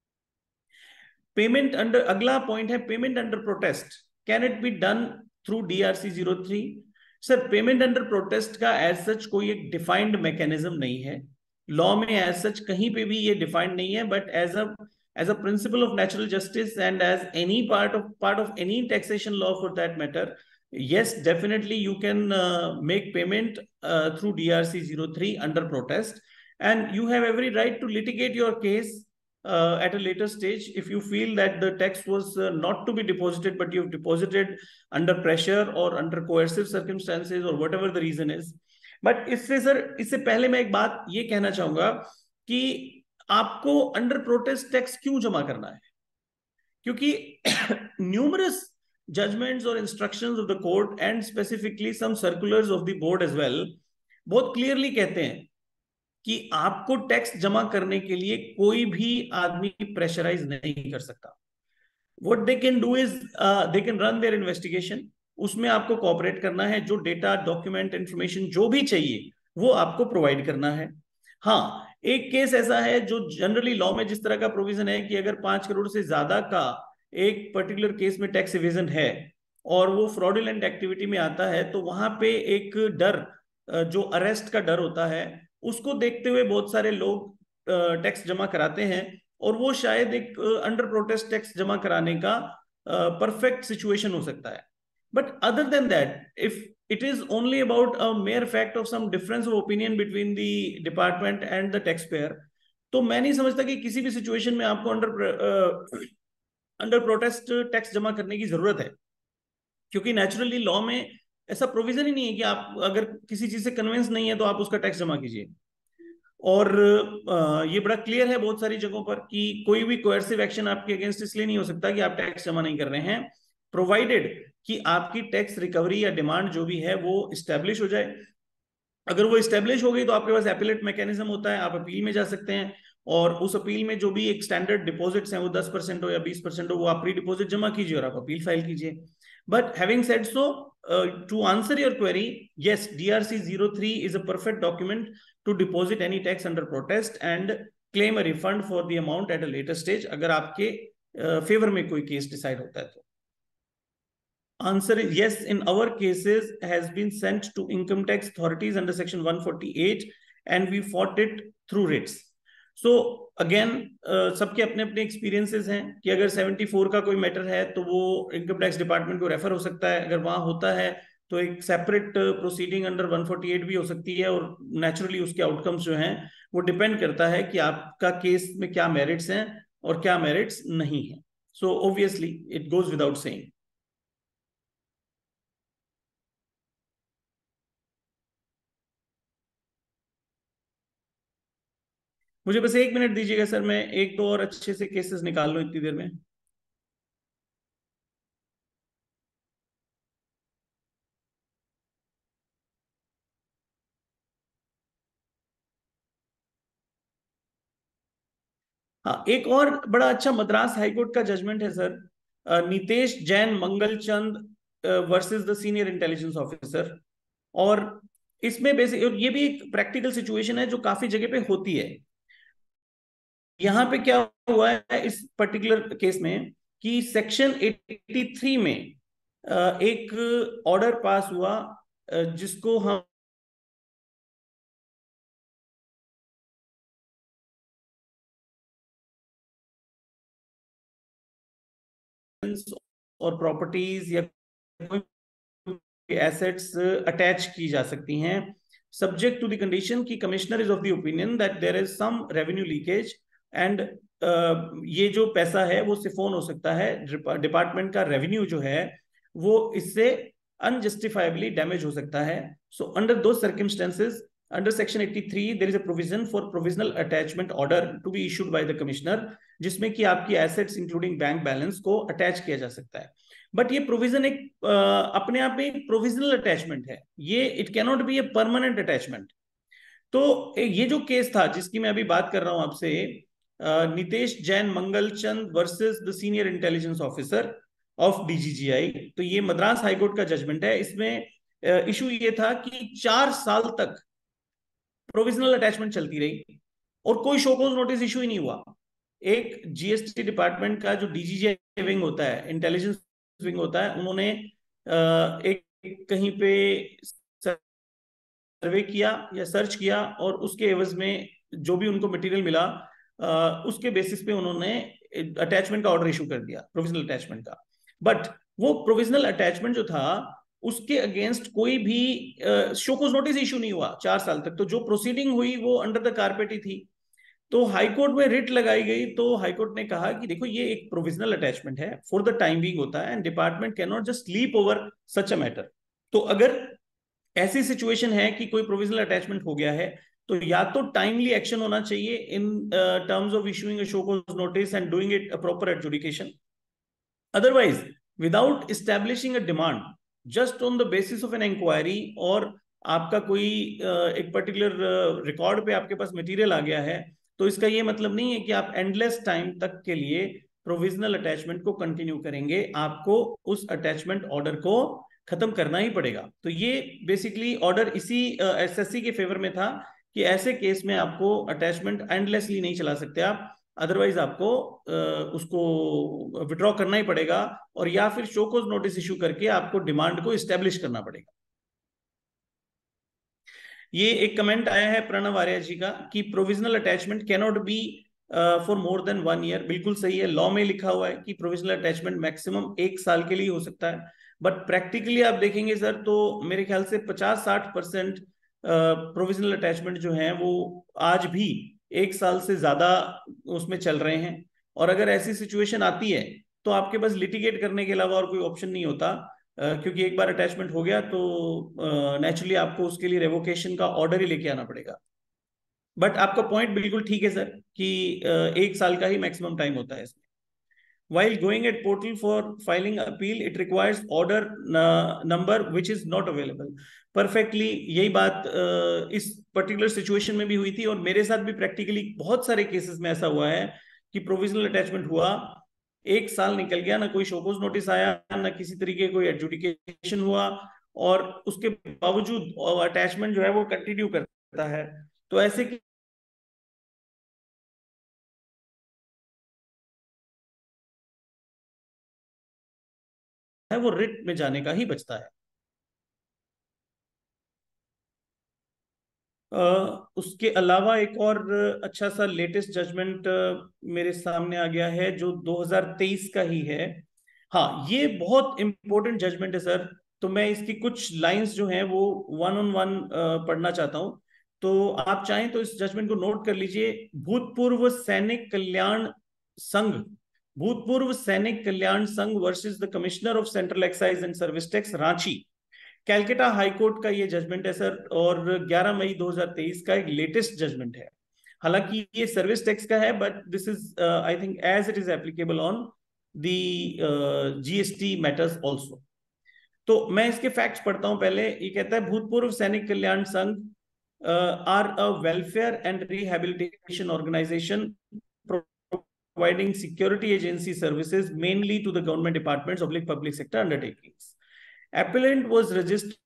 Payment under, अगला पॉइंट है payment under protest. Can it be done through DRC03? Sir, payment under protest का एज सच कोई एक डिफाइंड मैकेनिज्म नहीं है law में. As such कहीं पे भी ये डिफाइंड नहीं है. But as a principle of natural justice and as any part of any taxation law for that matter, yes, definitely you can make payment through DRC03 under protest, and you have every right to litigate your case at a later stage if you feel that the tax was not to be deposited but you've deposited under pressure or under coercive circumstances or whatever the reason is. But इससे sir, इससे पहले मैं एक बात ये कहना चाहूंगा कि आपको अंडर प्रोटेस्ट टैक्स क्यों जमा करना है. क्योंकि न्यूमरस जजमेंट्स और instructions of the court and specifically some circulars of the board as well बहुत क्लियरली कहते हैं कि आपको टैक्स जमा करने के लिए कोई भी आदमी प्रेशराइज नहीं कर सकता. What they can do is they can run their investigation. उसमें आपको कोऑपरेट करना है. जो डेटा, डॉक्यूमेंट, इंफॉर्मेशन जो भी चाहिए वो आपको प्रोवाइड करना है. हाँ, एक केस ऐसा है जो जनरली लॉ में जिस तरह का प्रोविजन है कि अगर 5 करोड़ से ज्यादा का एक पर्टिकुलर केस में टैक्स इवेजन है और वो फ्रॉडुलेंट एक्टिविटी में आता है तो वहां पे एक डर, जो अरेस्ट का डर होता है, उसको देखते हुए बहुत सारे लोग टैक्स जमा कराते हैं. और वो शायद एक अंडर प्रोटेस्ट टैक्स जमा कराने का परफेक्ट सिचुएशन हो सकता है. But other than that, if it is only about a mere fact of some difference of opinion between the department and the taxpayer, तो मैं नहीं समझता कि किसी भी सिचुएशन में आपको अंडर प्रोटेस्ट टैक्स जमा करने की जरूरत है. क्योंकि नेचुरली लॉ में ऐसा प्रोविजन ही नहीं है कि आप अगर किसी चीज से कन्विंस नहीं है तो आप उसका टैक्स जमा कीजिए. और ये बड़ा क्लियर है बहुत सारी जगहों पर कि कोई भी कोएर्सिव एक्शन आपके अगेंस्ट इसलिए नहीं हो सकता कि आप टैक्स जमा नहीं कर रहे हैं, प्रोवाइडेड कि आपकी टैक्स रिकवरी या डिमांड जो भी है वो इस्टेब्लिश हो जाए. अगर वो इस्टेब्लिश हो गई तो आपके पास एपीलेट मैकेनिज्म होता है, आप अपील में जा सकते हैं और उस अपील में जो भी एक स्टैंडर्ड डिपॉजिट्स हैं वो 10% हो या 20% हो, वो आप प्री डिपॉजिट जमा कीजिए और आप अपील फाइल कीजिए. But having said so, to answer your query, yes, DRC03 is a perfect document to deposit any tax under protest and claim a refund for the amount at a later stage अगर आपके favour में कोई case decide होता है तो. Answer is yes, in our cases has been sent to income tax authorities under section 148 and we fought it through writs. So again, सबके अपने अपने एक्सपीरियंसेस हैं कि अगर 74 का कोई मैटर है तो वो इनकम टैक्स डिपार्टमेंट को रेफर हो सकता है. अगर वहां होता है तो एक सेपरेट प्रोसीडिंग अंडर 148 भी हो सकती है. और नेचुरली उसके आउटकम्स जो हैं वो डिपेंड करता है कि आपका केस में क्या मेरिट्स हैं और क्या मेरिट्स नहीं है. So obviously it goes without saying. मुझे बस 1 मिनट दीजिएगा सर, मैं एक दो और अच्छे से केसेस निकाल लूं इतनी देर में। हाँ, एक और बड़ा अच्छा मद्रास हाईकोर्ट का जजमेंट है sir, Nitesh Jain Mangalchand versus the senior intelligence officer. और इसमें बेसिक, ये भी एक प्रैक्टिकल सिचुएशन है जो काफी जगह पे होती है। यहाँ पे क्या हुआ है इस पर्टिकुलर केस में कि सेक्शन 83 में एक ऑर्डर पास हुआ जिसको हम और प्रॉपर्टीज या कोई एसेट्स अटैच की जा सकती हैं, सब्जेक्ट टू द कंडीशन कि commissioner is of the opinion that there is some revenue leakage and ये जो पैसा है वो सिफोन हो सकता है, डिपार्टमेंट का रेवेन्यू जो है वो इससे अनजस्टिफाइबली डैमेज हो सकता है। सो अंडर दो circumstances, under section 83 there is a provision for provisional attachment order to be issued by the commissioner, जिसमें कि आपकी एसेट्स इंक्लूडिंग बैंक बैलेंस को अटैच किया जा सकता है। बट ये प्रोविजन एक अपने आप में एक प्रोविजनल अटैचमेंट है, ये it cannot be a permanent attachment. तो ये जो केस था जिसकी मैं अभी बात कर रहा हूं आपसे, Nitesh Jain Mangalchand versus the senior intelligence officer of DGGI, तो ये मद्रास हाईकोर्ट का जजमेंट है। इसमें इशू ये था कि 4 साल तक प्रोविजनल अटैचमेंट चलती रही और कोई शोकॉज नोटिस इशू ही नहीं हुआ। एक जीएसटी डिपार्टमेंट का जो डीजीजीआई विंग होता है, इंटेलिजेंस विंग होता है, उन्होंने एक कहीं पे सर्वे किया या सर्च किया और उसके एवज में जो भी उनको मटेरियल मिला उसके बेसिस पे उन्होंने अटैचमेंट का ऑर्डर इशू कर दिया, प्रोविजनल अटैचमेंट का। बट वो प्रोविजनल अटैचमेंट जो था उसके अगेंस्ट कोई भी शोकॉज नोटिस इशू नहीं हुआ 4 साल तक, तो जो प्रोसीडिंग हुई वो अंडर द कारपेट ही थी। तो हाईकोर्ट में रिट लगाई गई, तो हाईकोर्ट ने कहा कि देखो ये एक प्रोविजनल अटैचमेंट है, फॉर द टाइम बीइंग होता है, and department can not just leap over such a matter. तो अगर ऐसी सिचुएशन है कि कोई प्रोविजनल अटैचमेंट हो गया है तो या तो टाइमली एक्शन होना चाहिए in terms of issuing a show cause notice and doing it a proper adjudication, otherwise without establishing a demand just on the basis of an inquiry, और आपका कोई एक पर्टिकुलर रिकॉर्ड पे आपके पास मटेरियल आ गया है, तो इसका ये मतलब नहीं है कि आप एंडलेस टाइम तक के लिए प्रोविजनल अटैचमेंट को कंटिन्यू करेंगे, आपको उस अटैचमेंट ऑर्डर को खत्म करना ही पड़ेगा। तो ये बेसिकली ऑर्डर इसी एसएससी के फेवर में था कि ऐसे केस में आपको अटैचमेंट एंडलेसली नहीं चला सकते आप, अदरवाइज आपको उसको विड्रॉ करना ही पड़ेगा, और या फिर शो कॉज नोटिस इशू करके आपको डिमांड को इस्टेब्लिश करना पड़ेगा। ये एक कमेंट आया है प्रणव आर्या जी का कि provisional attachment cannot be for more than 1 year. बिल्कुल सही है, लॉ में लिखा हुआ है कि प्रोविजनल अटैचमेंट मैक्सिमम 1 साल के लिए हो सकता है, बट प्रैक्टिकली आप देखेंगे सर तो मेरे ख्याल से 50-60% प्रोविजनल अटैचमेंट जो है वो आज भी 1 साल से ज्यादा उसमें चल रहे हैं। और अगर ऐसी सिचुएशन आती है तो आपके पास लिटिगेट करने के अलावा और कोई ऑप्शन नहीं होता, क्योंकि एक बार अटैचमेंट हो गया तो नेचुरली आपको उसके लिए रेवोकेशन का ऑर्डर ही लेके आना पड़ेगा। बट आपका पॉइंट बिल्कुल ठीक है सर कि 1 साल का ही मैक्सिमम टाइम होता है इसमें। While going at portal for filing appeal, it requires order number which is not available. Perfectly यही बात इस पर्टिकुलर सिचुएशन में भी हुई थी, और मेरे साथ भी प्रैक्टिकली बहुत सारे केसेस में ऐसा हुआ है कि प्रोविजनल अटैचमेंट हुआ, 1 साल निकल गया, ना कोई शोकॉज नोटिस आया, ना किसी तरीके कोई एडजुडिकेशन हुआ, और उसके बावजूद अटैचमेंट जो है वो कंटिन्यू करता है। तो ऐसे है वो रिट में जाने का ही बचता है। उसके अलावा एक और अच्छा सा लेटेस्ट जजमेंट मेरे सामने आ गया है जो 2023 का ही है। हाँ, ये बहुत इंपॉर्टेंट जजमेंट है सर, तो मैं इसकी कुछ लाइंस जो हैं वो वन ऑन वन पढ़ना चाहता हूं। तो आप चाहें तो इस जजमेंट को नोट कर लीजिए। भूतपूर्व सैनिक कल्याण संघ भूतपूर्व Sainik Kalyan Sangh versus the commissioner of central excise and service tax Ranchi. Calcutta high court का ये जजमेंट है सर, और 11 मई 2023 का एक लेटेस्ट जजमेंट है। हालांकि ये सर्विस टैक्स का है, but this is I think as it is applicable on the GST matters also. तो मैं इसके फैक्ट्स पढ़ता हूं पहले। ये कहता है भूतपूर्व Sainik Kalyan Sangh are a welfare and rehabilitation organisation providing security agency services mainly to the government departments of public sector undertakings. Appellant was registered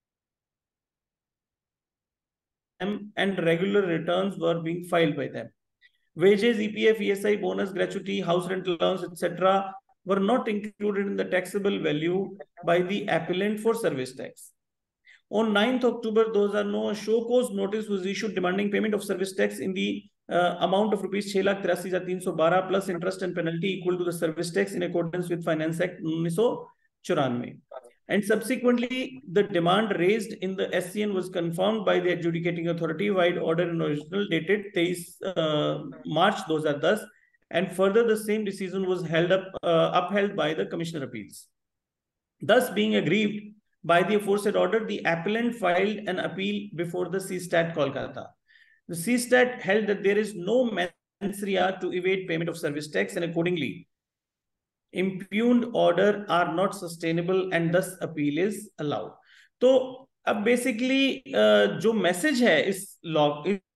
and regular returns were being filed by them. Wages, EPF, ESI, bonus, gratuity, house rental allowance, etc. were not included in the taxable value by the appellant for service tax. On 9th October 2009, a show cause notice was issued demanding payment of service tax in the amount of rupees 6,83,312 plus interest and penalty equal to the service tax in accordance with Finance Act 1994. And subsequently, the demand raised in the SCN was confirmed by the adjudicating authority by order in original dated 23 March 2010, and further the same decision was upheld by the Commissioner Appeals. Thus, being aggrieved by the aforesaid order, the appellant filed an appeal before the CSTAT Kolkata. The CSTAT held that there is no mens rea to evade payment of service tax, and accordingly, impugned order are not sustainable and thus appeal is allowed. तो अब basically जो message है इस law,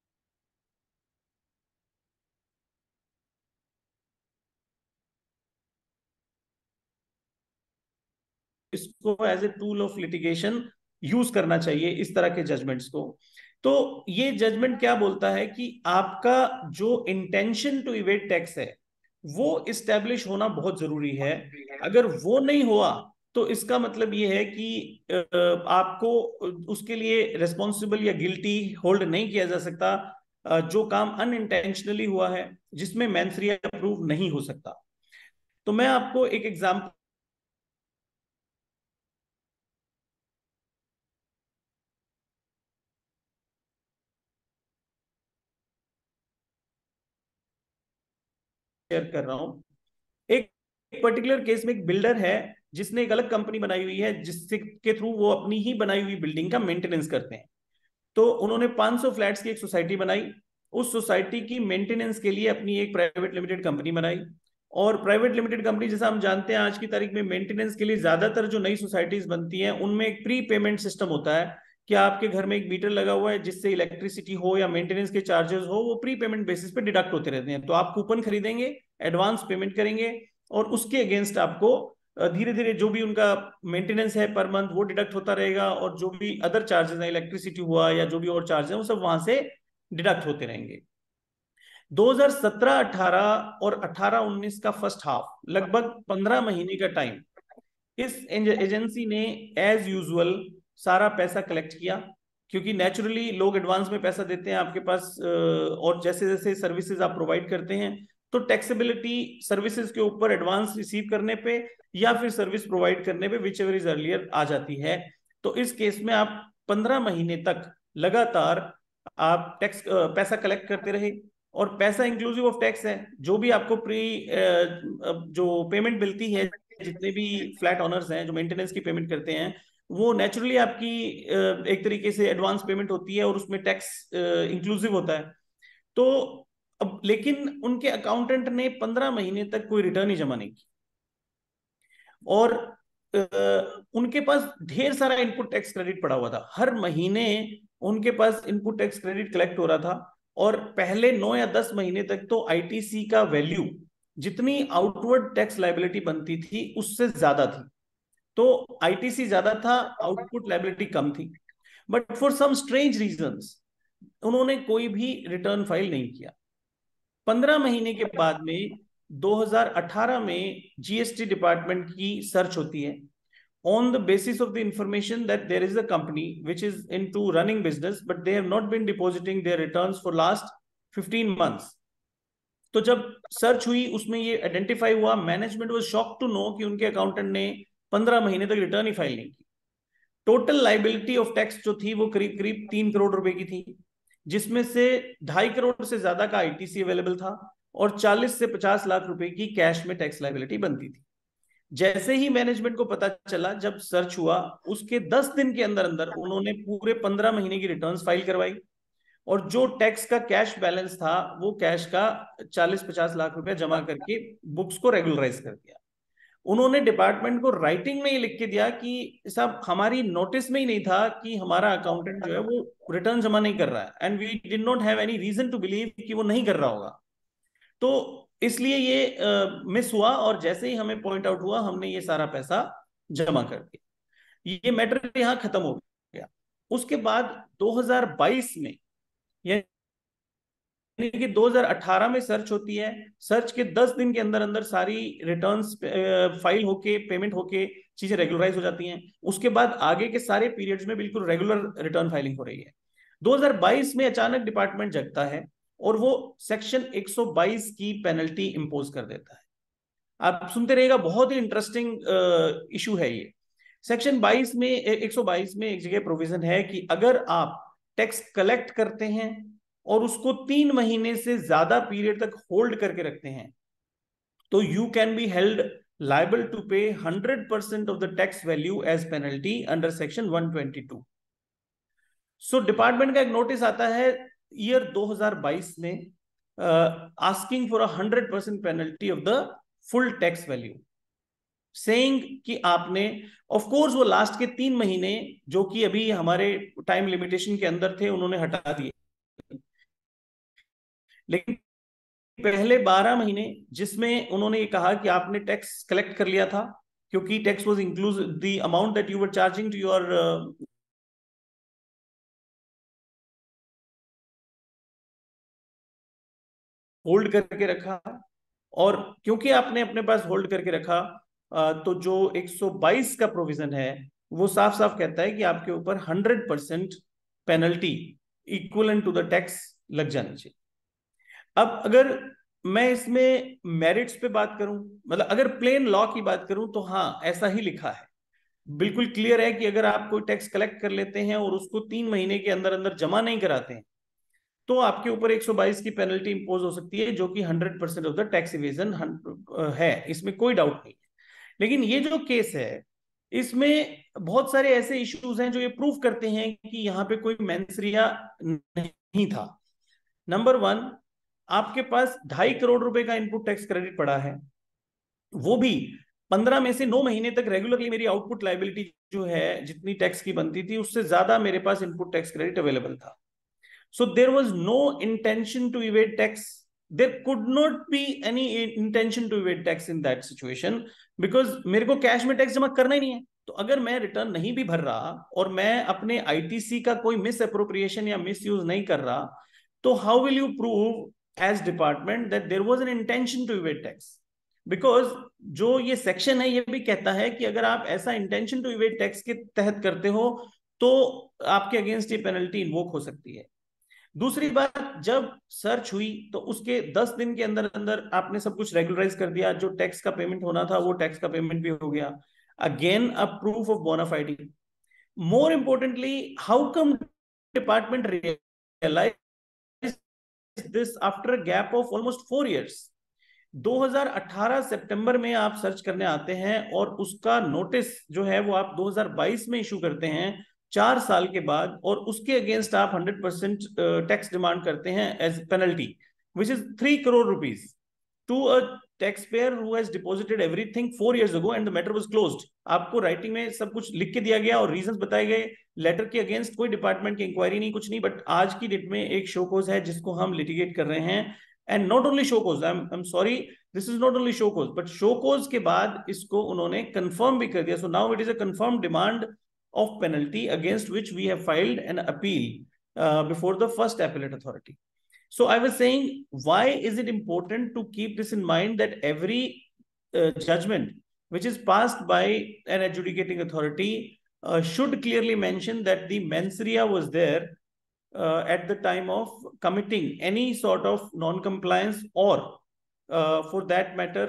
इसको as a tool of litigation use करना चाहिए इस तरह के जजमेंट्स को। तो ये जजमेंट क्या बोलता है कि आपका जो इंटेंशन टू इवेट टैक्स है वो इस्टेब्लिश होना बहुत जरूरी है। अगर वो नहीं हुआ तो इसका मतलब ये है कि आपको उसके लिए रिस्पॉन्सिबल या गिल्टी होल्ड नहीं किया जा सकता जो काम अनइंटेंशनली हुआ है, जिसमें मेंस rea प्रूव नहीं हो सकता। तो मैं आपको एक एग्जांपल शेयर कर रहा हूं। एक पर्टिकुलर केस में एक बिल्डर है जिसने एक अलग कंपनी बनाई हुई है जिससे के थ्रू वो अपनी ही बनाई हुई बिल्डिंग का मेंटेनेंस करते हैं। तो उन्होंने 500 फ्लैट्स की एक सोसाइटी बनाई। उस सोसाइटी की मेंटेनेंस के लिए अपनी एक प्राइवेट लिमिटेड कंपनी बनाई। और प्राइवेट लिमिटेड कंपनी, जैसा हम जानते हैं आज की तारीख में मेंटेनेंस के लिए ज्यादातर जो नई सोसाइटीज बनती हैं उनमें एक प्री पेमेंट सिस्टम होता है कि आपके घर में एक मीटर लगा हुआ है जिससे इलेक्ट्रिसिटी हो या मेंटेनेंस के चार्जेस हो वो प्री पेमेंट बेसिस पे डिडक्ट होते रहते हैं। तो आप कूपन खरीदेंगे, एडवांस पेमेंट करेंगे और उसके अगेंस्ट आपको धीरे धीरे जो भी उनका मेंटेनेंस है पर मंथ वो डिडक्ट होता रहेगा, और जो भी अदर चार्जेस हैं, इलेक्ट्रिसिटी हुआ या जो भी और चार्ज है वो सब वहां से डिडक्ट होते रहेंगे। 2017-18 और 18-19 का फर्स्ट हाफ, लगभग 15 महीने का टाइम, इस एजेंसी ने एज यूजुअल सारा पैसा कलेक्ट किया, क्योंकि नेचुरली लोग एडवांस में पैसा देते हैं आपके पास, और जैसे जैसे सर्विसेज आप प्रोवाइड करते हैं तो टैक्सेबिलिटी सर्विसेज के ऊपर एडवांस रिसीव करने पे या फिर सर्विस प्रोवाइड करने पे विच एवर इज अर्लियर आ जाती है। तो इस केस में आप 15 महीने तक लगातार आप टैक्स पैसा कलेक्ट करते रहे, और पैसा इंक्लूसिव ऑफ टैक्स है। जो भी आपको जो पेमेंट मिलती है, जितने भी फ्लैट ऑनर्स हैं जो मेंटेनेंस की पेमेंट करते हैं, वो नेचुरली आपकी एक तरीके से एडवांस पेमेंट होती है और उसमें टैक्स इंक्लूसिव होता है। तो अब लेकिन उनके अकाउंटेंट ने 15 महीने तक कोई रिटर्न ही जमा नहीं की, और उनके पास ढेर सारा इनपुट टैक्स क्रेडिट पड़ा हुआ था। हर महीने उनके पास इनपुट टैक्स क्रेडिट कलेक्ट हो रहा था, और पहले 9 या 10 महीने तक तो आईटीसी का वैल्यू जितनी आउटवर्ड टैक्स लायबिलिटी बनती थी उससे ज्यादा थी। तो आईटीसी ज्यादा था, आउटपुट लायबिलिटी कम थी। But for some strange reasons उन्होंने कोई भी रिटर्न फाइल नहीं किया। 15 महीने के बाद में 2018 में जीएसटी डिपार्टमेंट की सर्च होती है on the basis of the information that there is a company which is into running business but they have not been depositing their returns for last 15 months. तो जब सर्च हुई उसमें ये identify हुआ, management was shocked to know कि उनके accountant ने 15 महीने तक रिटर्न ही फाइल नहीं की। टोटल लाइबिलिटी ऑफ टैक्स जो थी वो करीब करीब 3 करोड़ रुपए की थी, जिसमें से 2.5 करोड़ से ज्यादा का आईटीसी अवेलेबल था, और 40 से 50 लाख रुपए की कैश में टैक्स लायबिलिटी बनती थी। जैसे ही मैनेजमेंट को पता चला, जब सर्च हुआ, उसके 10 दिन के अंदर अंदर उन्होंने पूरे 15 महीने की रिटर्न्स फाइल करवाई, और जो टैक्स का कैश बैलेंस था वो कैश का 40-50 लाख रुपए जमा करके बुक्स को रेगुलराइज कर दिया। उन्होंने डिपार्टमेंट को राइटिंग में ये लिख के दिया कि साहब, हमारी नोटिस में ही नहीं था कि हमारा अकाउंटेंट जो है वो रिटर्न जमा नहीं कर रहा है, and we did not have any reason to believe कि वो नहीं कर रहा होगा। तो इसलिए ये मिस हुआ, और जैसे ही हमें पॉइंट आउट हुआ, हमने ये सारा पैसा जमा कर दिया। ये मैटर यहां खत्म हो गया। उसके बाद 2022 में, यानी कि 2018 में सर्च होती है। सर्च के 10 दिन के अंदर अंदर सारी रिटर्न्स फाइल होके, पेमेंट होके, चीजें रेगुलराइज हो जाती हैं। उसके बाद आगे के सारे पीरियड्स में बिल्कुल रेगुलर रिटर्न फाइलिंग हो रही है। 2022 में अचानक डिपार्टमेंट जगता है और वो सेक्शन 122 की पेनल्टी इंपोज कर देता है। आप सुनते रहिएगा, बहुत ही इंटरेस्टिंग इशू है ये। सेक्शन 22 में 122 में एक जगह प्रोविजन है कि अगर आप टैक्स कलेक्ट करते हैं और उसको 3 महीने से ज्यादा पीरियड तक होल्ड करके रखते हैं, तो you can be held liable to pay 100% of the tax value as penalty under section 122. So department का एक नोटिस आता है ईयर 2022 में, asking for 100% penalty of the full tax value, saying कि आपने, ऑफ कोर्स वो लास्ट के 3 महीने जो कि अभी हमारे टाइम लिमिटेशन के अंदर थे, उन्होंने हटा दिए, लेकिन पहले 12 महीने जिसमें उन्होंने ये कहा कि आपने टैक्स कलेक्ट कर लिया था, क्योंकि tax was include the amount that you were charging to your hold करके रखा, और क्योंकि आपने अपने पास होल्ड करके रखा, तो जो 122 का प्रोविजन है वो साफ साफ कहता है कि आपके ऊपर 100% penalty equivalent to the tax लग जानी चाहिए। अब अगर मैं इसमें मेरिट्स पे बात करूं, मतलब अगर प्लेन लॉ की बात करूं, तो हाँ, ऐसा ही लिखा है, बिल्कुल क्लियर है कि अगर आप कोई टैक्स कलेक्ट कर लेते हैं और उसको 3 महीने के अंदर अंदर जमा नहीं कराते हैं, तो आपके ऊपर 122 की पेनल्टी इंपोज हो सकती है, जो कि 100% ऑफ द टैक्स इवेजन है, इसमें कोई डाउट नहीं है। लेकिन ये जो केस है, इसमें बहुत सारे ऐसे इश्यूज हैं जो ये प्रूव करते हैं कि यहाँ पे कोई मेंसरिया नहीं था। नंबर 1, आपके पास 2.5 करोड़ रुपए का इनपुट टैक्स क्रेडिट पड़ा है, वो भी 15 में से 9 महीने तक रेगुलरली मेरी आउटपुट लाइबिलिटी जो है, जितनी टैक्स की बनती थी, उससे ज्यादा मेरे पास इनपुट टैक्स क्रेडिट अवेलेबल था। So there was no intention to evade tax. There could not be any intention to evade tax in that situation, because मेरे को कैश में टैक्स जमा करना ही नहीं है। तो अगर मैं रिटर्न नहीं भी भर रहा और मैं अपने आईटीसी का कोई मिस अप्रोप्रिएशन या मिस यूज नहीं कर रहा, तो how will you prove as department that there was an intention to evade tax? Because जो ये सेक्शन है, ये भी कहता है कि अगर आप ऐसा इंटेंशन टू इवेड टैक्स के तहत करते हो, तो आपके अगेंस्ट ये पेनल्टी इन्वोक हो सकती है। दूसरी बात, जब सर्च हुई तो उसके 10 दिन के अंदर अंदर आपने सब कुछ रेगुलराइज कर दिया, जो टैक्स का पेमेंट होना था वो टैक्स का पेमेंट भी हो गया, again a proof of bona fide. More importantly, how come department realise this after a gap of almost 4 years? 2018 सितंबर में आप सर्च करने आते हैं और उसका नोटिस जो है वो आप 2022 में इशू करते हैं, 4 साल के बाद, और उसके अगेंस्ट आप 100% टैक्स डिमांड करते हैं as penalty, which is 3 crore rupees to a tax payer who has deposited everything 4 years ago and the matter was closed. आपको राइटिंग में सब कुछ लिख के दिया गया और रीजंस बताए गए, लेटर के अगेंस्ट कोई डिपार्टमेंट की इंक्वायरी नहीं, कुछ नहीं, बट आज की डेट में एक शोकोज है जिसको हम लिटिगेट कर रहे हैं। And not only show cause, I am sorry, this is not only show cause, but show cause के बाद इसको उन्होंने कंफर्म भी कर दिया। So now it is a confirm demand of penalty against which we have filed an appeal before the first appellate authority. So I was saying, why is it important to keep this in mind, that every judgment which is passed by an adjudicating authority should clearly mention that the mens rea was there at the time of committing any sort of non-compliance, or for that matter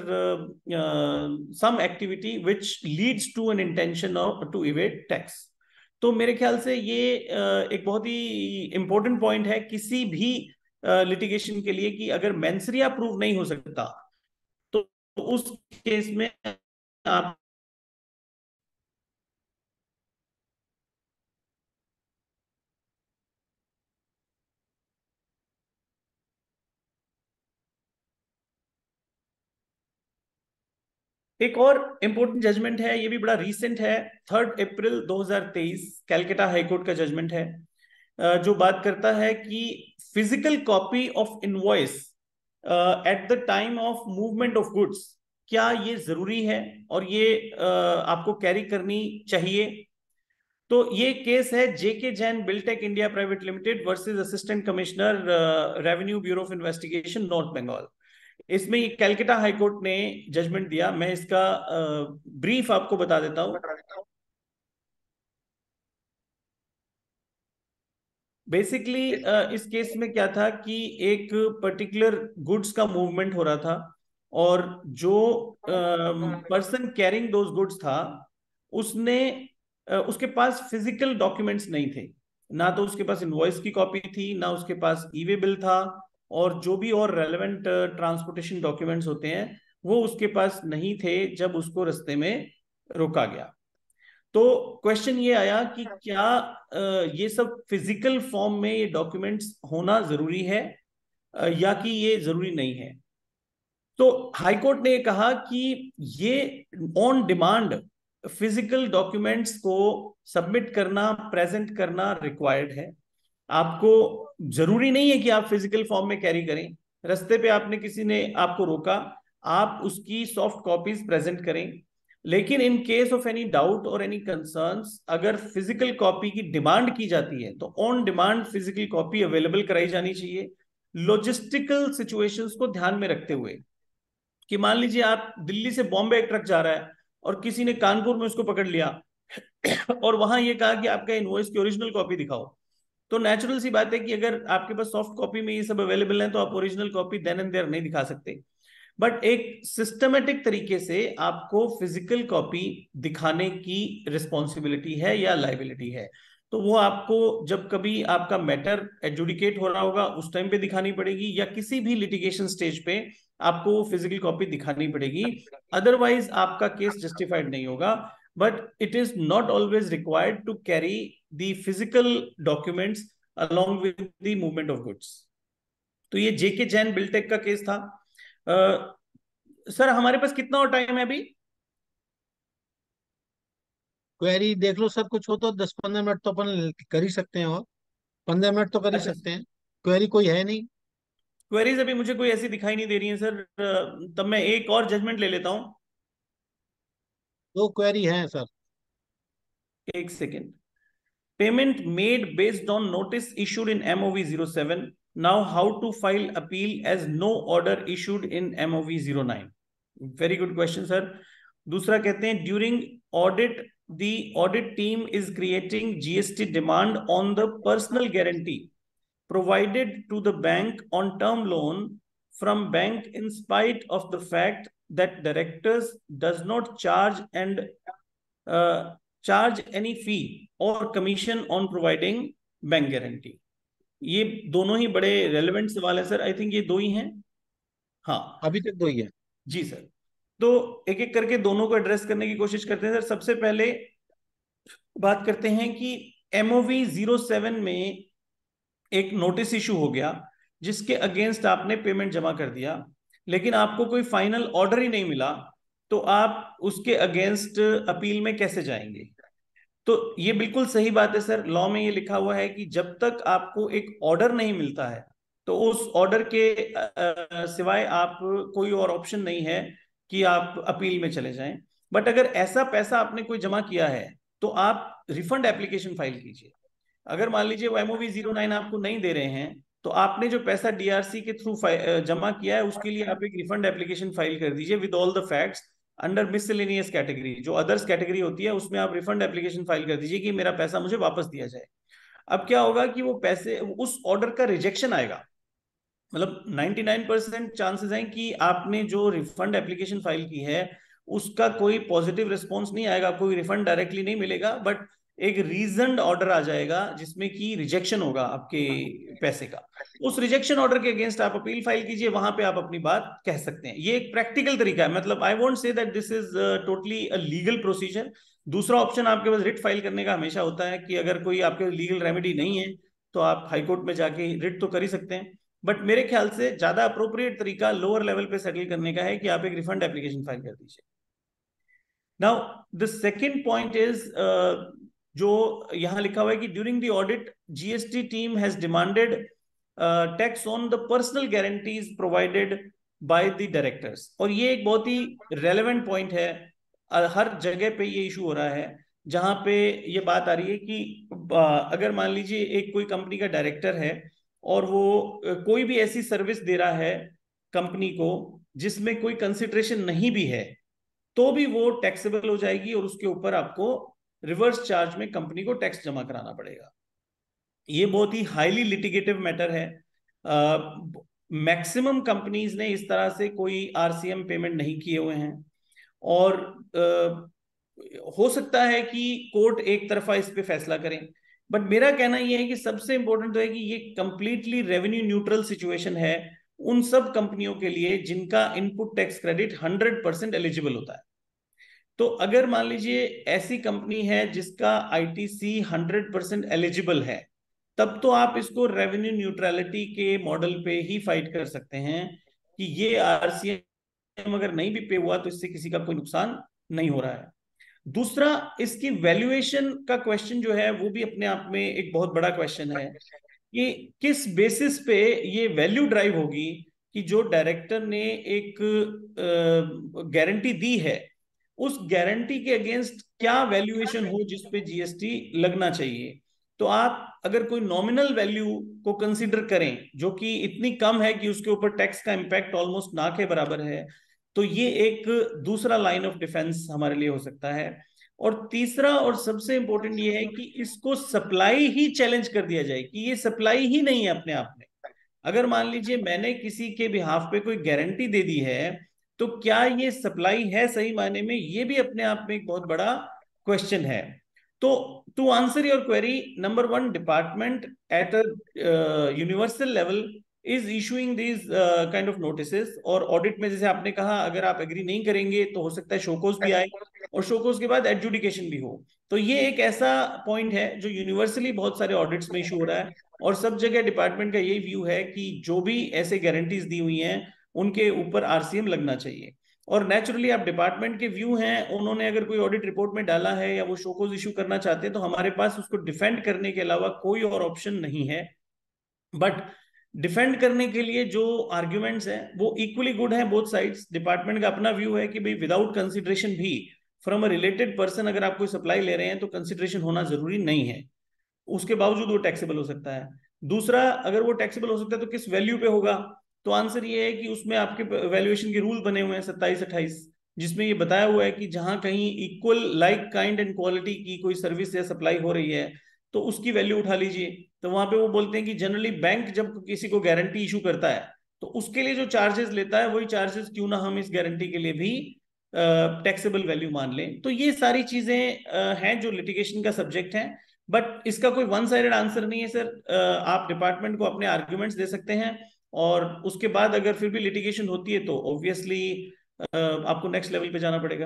some activity which leads to an intention of to evade tax. तो मेरे ख्याल से ये एक बहुत ही important point है किसी भी लिटिगेशन के लिए कि अगर मेंसरिया प्रूव नहीं हो सकता तो उस केस में आप एक और इंपॉर्टेंट जजमेंट है, ये भी बड़ा रीसेंट है, 3 अप्रैल 2023 कैलकाटा हाईकोर्ट का जजमेंट है, जो बात करता है कि physical copy of invoice at the time of movement of goods, क्या ये जरूरी है और ये आपको कैरी करनी चाहिए। तो ये केस है JK Jain Biltech India private limited versus assistant commissioner revenue bureau of investigation north Bengal. इसमें ये कैलकाटा हाईकोर्ट ने जजमेंट दिया। मैं इसका ब्रीफ आपको बता देता हूँ। बेसिकली इस केस में क्या था कि एक पर्टिकुलर गुड्स का मूवमेंट हो रहा था और जो पर्सन कैरिंग दोज गुड्स था उसने उसके पास फिजिकल डॉक्यूमेंट्स नहीं थे, ना तो उसके पास इनवॉइस की कॉपी थी, ना उसके पास ई वे बिल था, और जो भी और रेलेवेंट ट्रांसपोर्टेशन डॉक्यूमेंट्स होते हैं वो उसके पास नहीं थे जब उसको रास्ते में रोका गया। तो क्वेश्चन ये आया कि क्या ये सब फिजिकल फॉर्म में ये डॉक्यूमेंट्स होना जरूरी है या कि ये जरूरी नहीं है। तो हाईकोर्ट ने कहा कि ये ऑन डिमांड फिजिकल डॉक्यूमेंट्स को सबमिट करना, प्रेजेंट करना रिक्वायर्ड है। आपको जरूरी नहीं है कि आप फिजिकल फॉर्म में कैरी करें। रास्ते पे आपने किसी ने आपको रोका, आप उसकी सॉफ्ट कॉपीज प्रेजेंट करें, लेकिन in case of any doubt और एनी कंसर्न्स अगर फिजिकल कॉपी की डिमांड की जाती है तो on demand physical copy available कराई जानी चाहिए, लॉजिस्टिकल सिचुएशंस को ध्यान में रखते हुए। कि मान लीजिए आप दिल्ली से बॉम्बे एक ट्रक जा रहा है और किसी ने कानपुर में उसको पकड़ लिया और वहां ये कहा कि आपका इनवॉइस की ओरिजिनल कॉपी दिखाओ, तो नेचुरल सी बात है कि अगर आपके पास सॉफ्ट कॉपी में ये सब अवेलेबल है तो आप original copy then and there नहीं दिखा सकते। बट एक सिस्टमेटिक तरीके से आपको फिजिकल कॉपी दिखाने की रिस्पॉन्सिबिलिटी है या लाइबिलिटी है। तो वो आपको जब कभी आपका मैटर एडजुडिकेट हो रहा होगा उस टाइम पे दिखानी पड़ेगी, या किसी भी लिटिगेशन स्टेज पे आपको फिजिकल कॉपी दिखानी पड़ेगी, अदरवाइज आपका केस जस्टिफाइड नहीं होगा। But it is not always required to carry the physical documents along with the movement of goods। तो ये जेके जैन बिल्टेक का केस था। सर हमारे पास कितना और टाइम है अभी? क्वेरी देख लो सर, कुछ हो तो 10-15 मिनट तो अपन कर ही सकते हैं, और 15 मिनट तो कर ही अच्छा, सकते हैं। क्वेरी कोई है नहीं। क्वेरीज अभी मुझे कोई ऐसी दिखाई नहीं दे रही है सर। तब मैं एक और जजमेंट ले लेता हूं। दो क्वेरी है सर। एक second. Payment made based on notice issued in MOV 07, now how to file appeal as no order issued in MOV 09। Very good question sir. दूसरा कहते हैं during audit the audit team is creating GST demand on the personal guarantee provided to the bank on term loan from bank in spite of the fact that directors does not charge any fee or commission on providing bank guarantee। ये दोनों ही बड़े relevant सवाल है sir, I think ये दो ही हैं। हाँ अभी तक दो ही है। जी सर। तो एक एक करके दोनों को एड्रेस करने की कोशिश करते हैं सर। सबसे पहले बात करते हैं कि एमओवी 07 में एक नोटिस इशू हो गया जिसके अगेंस्ट आपने पेमेंट जमा कर दिया, लेकिन आपको कोई फाइनल ऑर्डर ही नहीं मिला, तो आप उसके अगेंस्ट अपील में कैसे जाएंगे? तो ये बिल्कुल सही बात है सर। लॉ में ये लिखा हुआ है कि जब तक आपको एक ऑर्डर नहीं मिलता है तो उस ऑर्डर के सिवाय आप कोई और ऑप्शन नहीं है कि आप अपील में चले जाएं। बट अगर ऐसा पैसा आपने कोई जमा किया है तो आप रिफंड एप्लीकेशन फाइल कीजिए। अगर मान लीजिए वो एमओवी 09 आपको नहीं दे रहे हैं तो आपने जो पैसा डीआरसी के थ्रू जमा किया है उसके लिए आप एक रिफंड एप्लीकेशन फाइल कर दीजिए with all the facts under miscellaneous category. जो अदर्स कैटेगरी होती है उसमें आप रिफंड एप्लीकेशन फाइल कर दीजिए कि मेरा पैसा मुझे वापस दिया जाए। अब क्या होगा कि वो पैसे, उस ऑर्डर का रिजेक्शन आएगा। मतलब 99% चांसेस हैं कि आपने जो रिफंड एप्लीकेशन फाइल की है उसका कोई पॉजिटिव रिस्पॉन्स नहीं आएगा, कोई रिफंड डायरेक्टली नहीं मिलेगा। बट एक रीजनड ऑर्डर आ जाएगा जिसमें कि रिजेक्शन होगा आपके पैसे का। उस रिजेक्शन ऑर्डर के अगेंस्ट आप अपील फाइल कीजिए, वहां पे आप अपनी बात कह सकते हैं। ये एक प्रैक्टिकल तरीका है, मतलब I won't say that this is totally a legal procedure. दूसरा ऑप्शन आपके पास रिट फाइल करने का हमेशा होता है, कि अगर कोई आपके लीगल रेमेडी नहीं है तो आप हाई कोर्ट में जाके रिट तो कर ही सकते हैं। बट मेरे ख्याल से ज्यादा अप्रोप्रिएट तरीका लोअर लेवल पे सेटल करने का है कि आप एक रिफंड एप्लीकेशन फाइल कर दीजिए। Now the second point is, जो यहां लिखा हुआ है कि during the audit GST team has demanded tax on the personal guarantees provided by the directors. और ये एक बहुत ही रेलेवेंट पॉइंट है, हर जगह पे ये इशू हो रहा है, जहां पे ये बात आ रही है कि अगर मान लीजिए एक कोई कंपनी का डायरेक्टर है और वो कोई भी ऐसी सर्विस दे रहा है कंपनी को जिसमें कोई कंसिडरेशन नहीं भी है, तो भी वो टैक्सेबल हो जाएगी और उसके ऊपर आपको रिवर्स चार्ज में कंपनी को टैक्स जमा कराना पड़ेगा। ये बहुत ही हाईली लिटिगेटिव मैटर है। मैक्सिमम कंपनीज ने इस तरह से कोई आरसीएम पेमेंट नहीं किए हुए हैं, और हो सकता है कि कोर्ट एक तरफा इस पे फैसला करें। बट मेरा कहना यह है कि सबसे इंपॉर्टेंट तो है कि ये कंप्लीटली रेवेन्यू न्यूट्रल सिचुएशन है उन सब कंपनियों के लिए जिनका इनपुट टैक्स क्रेडिट 100% एलिजिबल होता है। तो अगर मान लीजिए ऐसी कंपनी है जिसका आईटीसी 100% एलिजिबल है, तब तो आप इसको रेवेन्यू न्यूट्रलिटी के मॉडल पे ही फाइट कर सकते हैं कि ये आरसीएम अगर नहीं भी पे हुआ तो इससे किसी का कोई नुकसान नहीं हो रहा है। दूसरा, इसकी वैल्यूएशन का क्वेश्चन जो है वो भी अपने आप में एक बहुत बड़ा क्वेश्चन है कि किस बेसिस पे ये वैल्यू ड्राइव होगी कि जो डायरेक्टर ने एक गारंटी दी है उस गारंटी के अगेंस्ट क्या वैल्यूएशन हो जिस पे जीएसटी लगना चाहिए। तो आप अगर कोई नॉमिनल वैल्यू को कंसीडर करें जो कि इतनी कम है कि उसके ऊपर टैक्स का इंपैक्ट ऑलमोस्ट ना के बराबर है, तो ये एक दूसरा लाइन ऑफ डिफेंस हमारे लिए हो सकता है। और तीसरा और सबसे इंपॉर्टेंट ये है कि इसको सप्लाई ही चैलेंज कर दिया जाए कि ये सप्लाई ही नहीं है अपने आप में। अगर मान लीजिए मैंने किसी के बिहाफ पे कोई गारंटी दे दी है, तो क्या ये सप्लाई है सही मायने में, ये भी अपने आप में एक बहुत बड़ा क्वेश्चन है। तो to answer your query, number one, department at a universal level is issuing these kind of notices. और ऑडिट में जैसे आपने कहा, अगर आप एग्री नहीं करेंगे तो हो सकता है शोकोज भी आए, और शोकोज के बाद एडजुडिकेशन भी हो। तो ये एक ऐसा पॉइंट है जो यूनिवर्सली बहुत सारे ऑडिट्स में इशू हो रहा है, और सब जगह डिपार्टमेंट का यही व्यू है कि जो भी ऐसे गारंटीज दी हुई हैं उनके ऊपर आरसीएम लगना चाहिए। और नेचुरली आप डिपार्टमेंट के व्यू हैं, उन्होंने अगर कोई ऑडिट रिपोर्ट में डाला है या वो शोकोज इशू करना चाहते हैं तो हमारे पास उसको डिफेंड करने के अलावा कोई और ऑप्शन नहीं है। बट डिफेंड करने के लिए जो आर्ग्यूमेंट्स हैं वो इक्वली गुड हैं बोथ साइड्स। डिपार्टमेंट का अपना व्यू है कि भाई विदाउट कंसिडरेशन भी फ्रॉम अ रिलेटेड पर्सन अगर आप कोई सप्लाई ले रहे हैं तो कंसिडरेशन होना जरूरी नहीं है, उसके बावजूद वो टैक्सेबल हो सकता है। दूसरा, अगर वो टैक्सेबल हो सकता है तो किस वैल्यू पे होगा, तो आंसर ये है कि उसमें आपके वैल्यूएशन के रूल बने हुए हैं 27-28, जिसमें ये बताया हुआ है कि जहां कहीं equal like kind and quality की कोई सर्विस या सप्लाई हो रही है तो उसकी वैल्यू उठा लीजिए। तो वहां पे वो बोलते हैं कि जनरली बैंक जब किसी को गारंटी इशू करता है तो उसके लिए जो चार्जेस लेता है वही चार्जेस क्यों ना हम इस गारंटी के लिए भी टैक्सेबल वैल्यू मान लें। तो ये सारी चीजें हैं जो लिटिगेशन का सब्जेक्ट है। बट इसका कोई वन साइडेड आंसर नहीं है सर। आप डिपार्टमेंट को अपने आर्ग्यूमेंट्स दे सकते हैं, और उसके बाद अगर फिर भी लिटिगेशन होती है तो ऑब्वियसली आपको नेक्स्ट लेवल पे जाना पड़ेगा।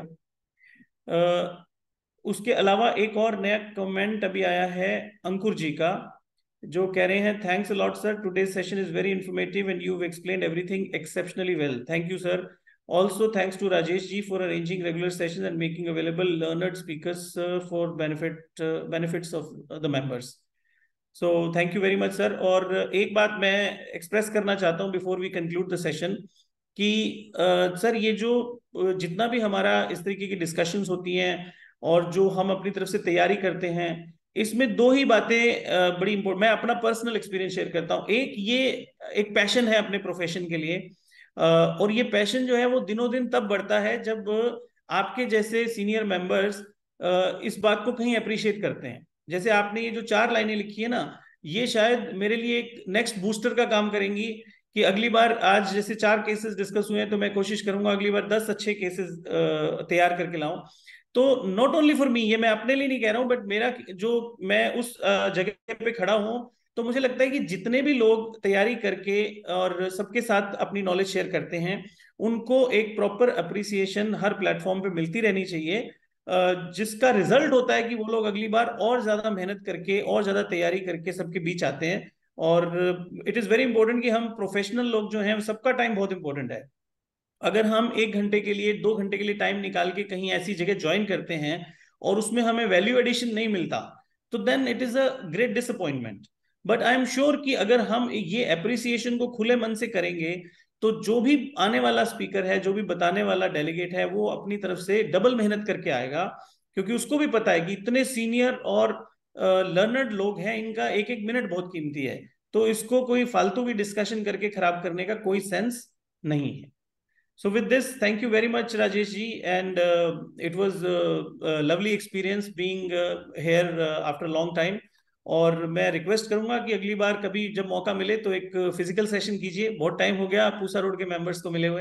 उसके अलावा एक और नया कमेंट अभी आया है अंकुर जी का, जो कह रहे हैं, thanks a lot sir, today's session is very informative and you explained everything exceptionally well, thank you sir. Also, thanks to Rajesh ji for arranging regular sessions and making available learned speakers for benefits of the members. So, thank you very much, sir. और एक बात मैं express करना चाहता हूँ before we conclude the session कि sir ये जो जितना भी हमारा इस तरीके की डिस्कशंस होती हैं और जो हम अपनी तरफ से तैयारी करते हैं, इसमें दो ही बातें बड़ी इंपॉर्टेंट, मैं अपना पर्सनल एक्सपीरियंस शेयर करता हूँ। एक, ये एक पैशन है अपने प्रोफेशन के लिए, और ये पैशन जो है वो दिनों दिन तब बढ़ता है जब आपके जैसे सीनियर मेंबर्स इस बात को कहीं अप्रिशिएट करते हैं। जैसे आपने ये जो 4 लाइनें लिखी है ना, ये शायद मेरे लिए एक नेक्स्ट बूस्टर का काम करेंगी कि अगली बार, आज जैसे 4 केसेस डिस्कस हुए हैं तो मैं कोशिश करूंगा अगली बार 10 अच्छे केसेस तैयार करके लाऊं। तो नॉट ओनली फॉर मी, ये मैं अपने लिए नहीं कह रहा हूं, बट मेरा जो, मैं उस जगह पे खड़ा हूं, तो मुझे लगता है कि जितने भी लोग तैयारी करके और सबके साथ अपनी नॉलेज शेयर करते हैं, उनको एक प्रॉपर अप्रिसिएशन हर प्लेटफॉर्म पे मिलती रहनी चाहिए, जिसका रिजल्ट होता है कि वो लोग अगली बार और ज्यादा मेहनत करके और ज्यादा तैयारी करके सबके बीच आते हैं। और इट इज वेरी इंपॉर्टेंट कि हम प्रोफेशनल लोग जो हैं, सबका टाइम बहुत इंपॉर्टेंट है। अगर हम 1 घंटे के लिए, 2 घंटे के लिए टाइम निकाल के कहीं ऐसी जगह ज्वाइन करते हैं और उसमें हमें वैल्यू एडिशन नहीं मिलता, तो then it is a great disappointment. But I am sure कि अगर हम ये अप्रिसिएशन को खुले मन से करेंगे, तो जो भी आने वाला स्पीकर है, जो भी बताने वाला डेलीगेट है, वो अपनी तरफ से डबल मेहनत करके आएगा, क्योंकि उसको भी पता है कि इतने सीनियर और लर्नर्ड लोग हैं, इनका एक एक मिनट बहुत कीमती है। तो इसको कोई फालतू की डिस्कशन करके खराब करने का कोई सेंस नहीं है। So with this, thank you very much, Rajesh ji, and it was a lovely experience being here after a long time. और मैं रिक्वेस्ट करूंगा कि अगली बार कभी जब मौका मिले तो एक फिजिकल सेशन कीजिए, बहुत टाइम हो गया पूसा रोड के मेंबर्स को मिले हुए।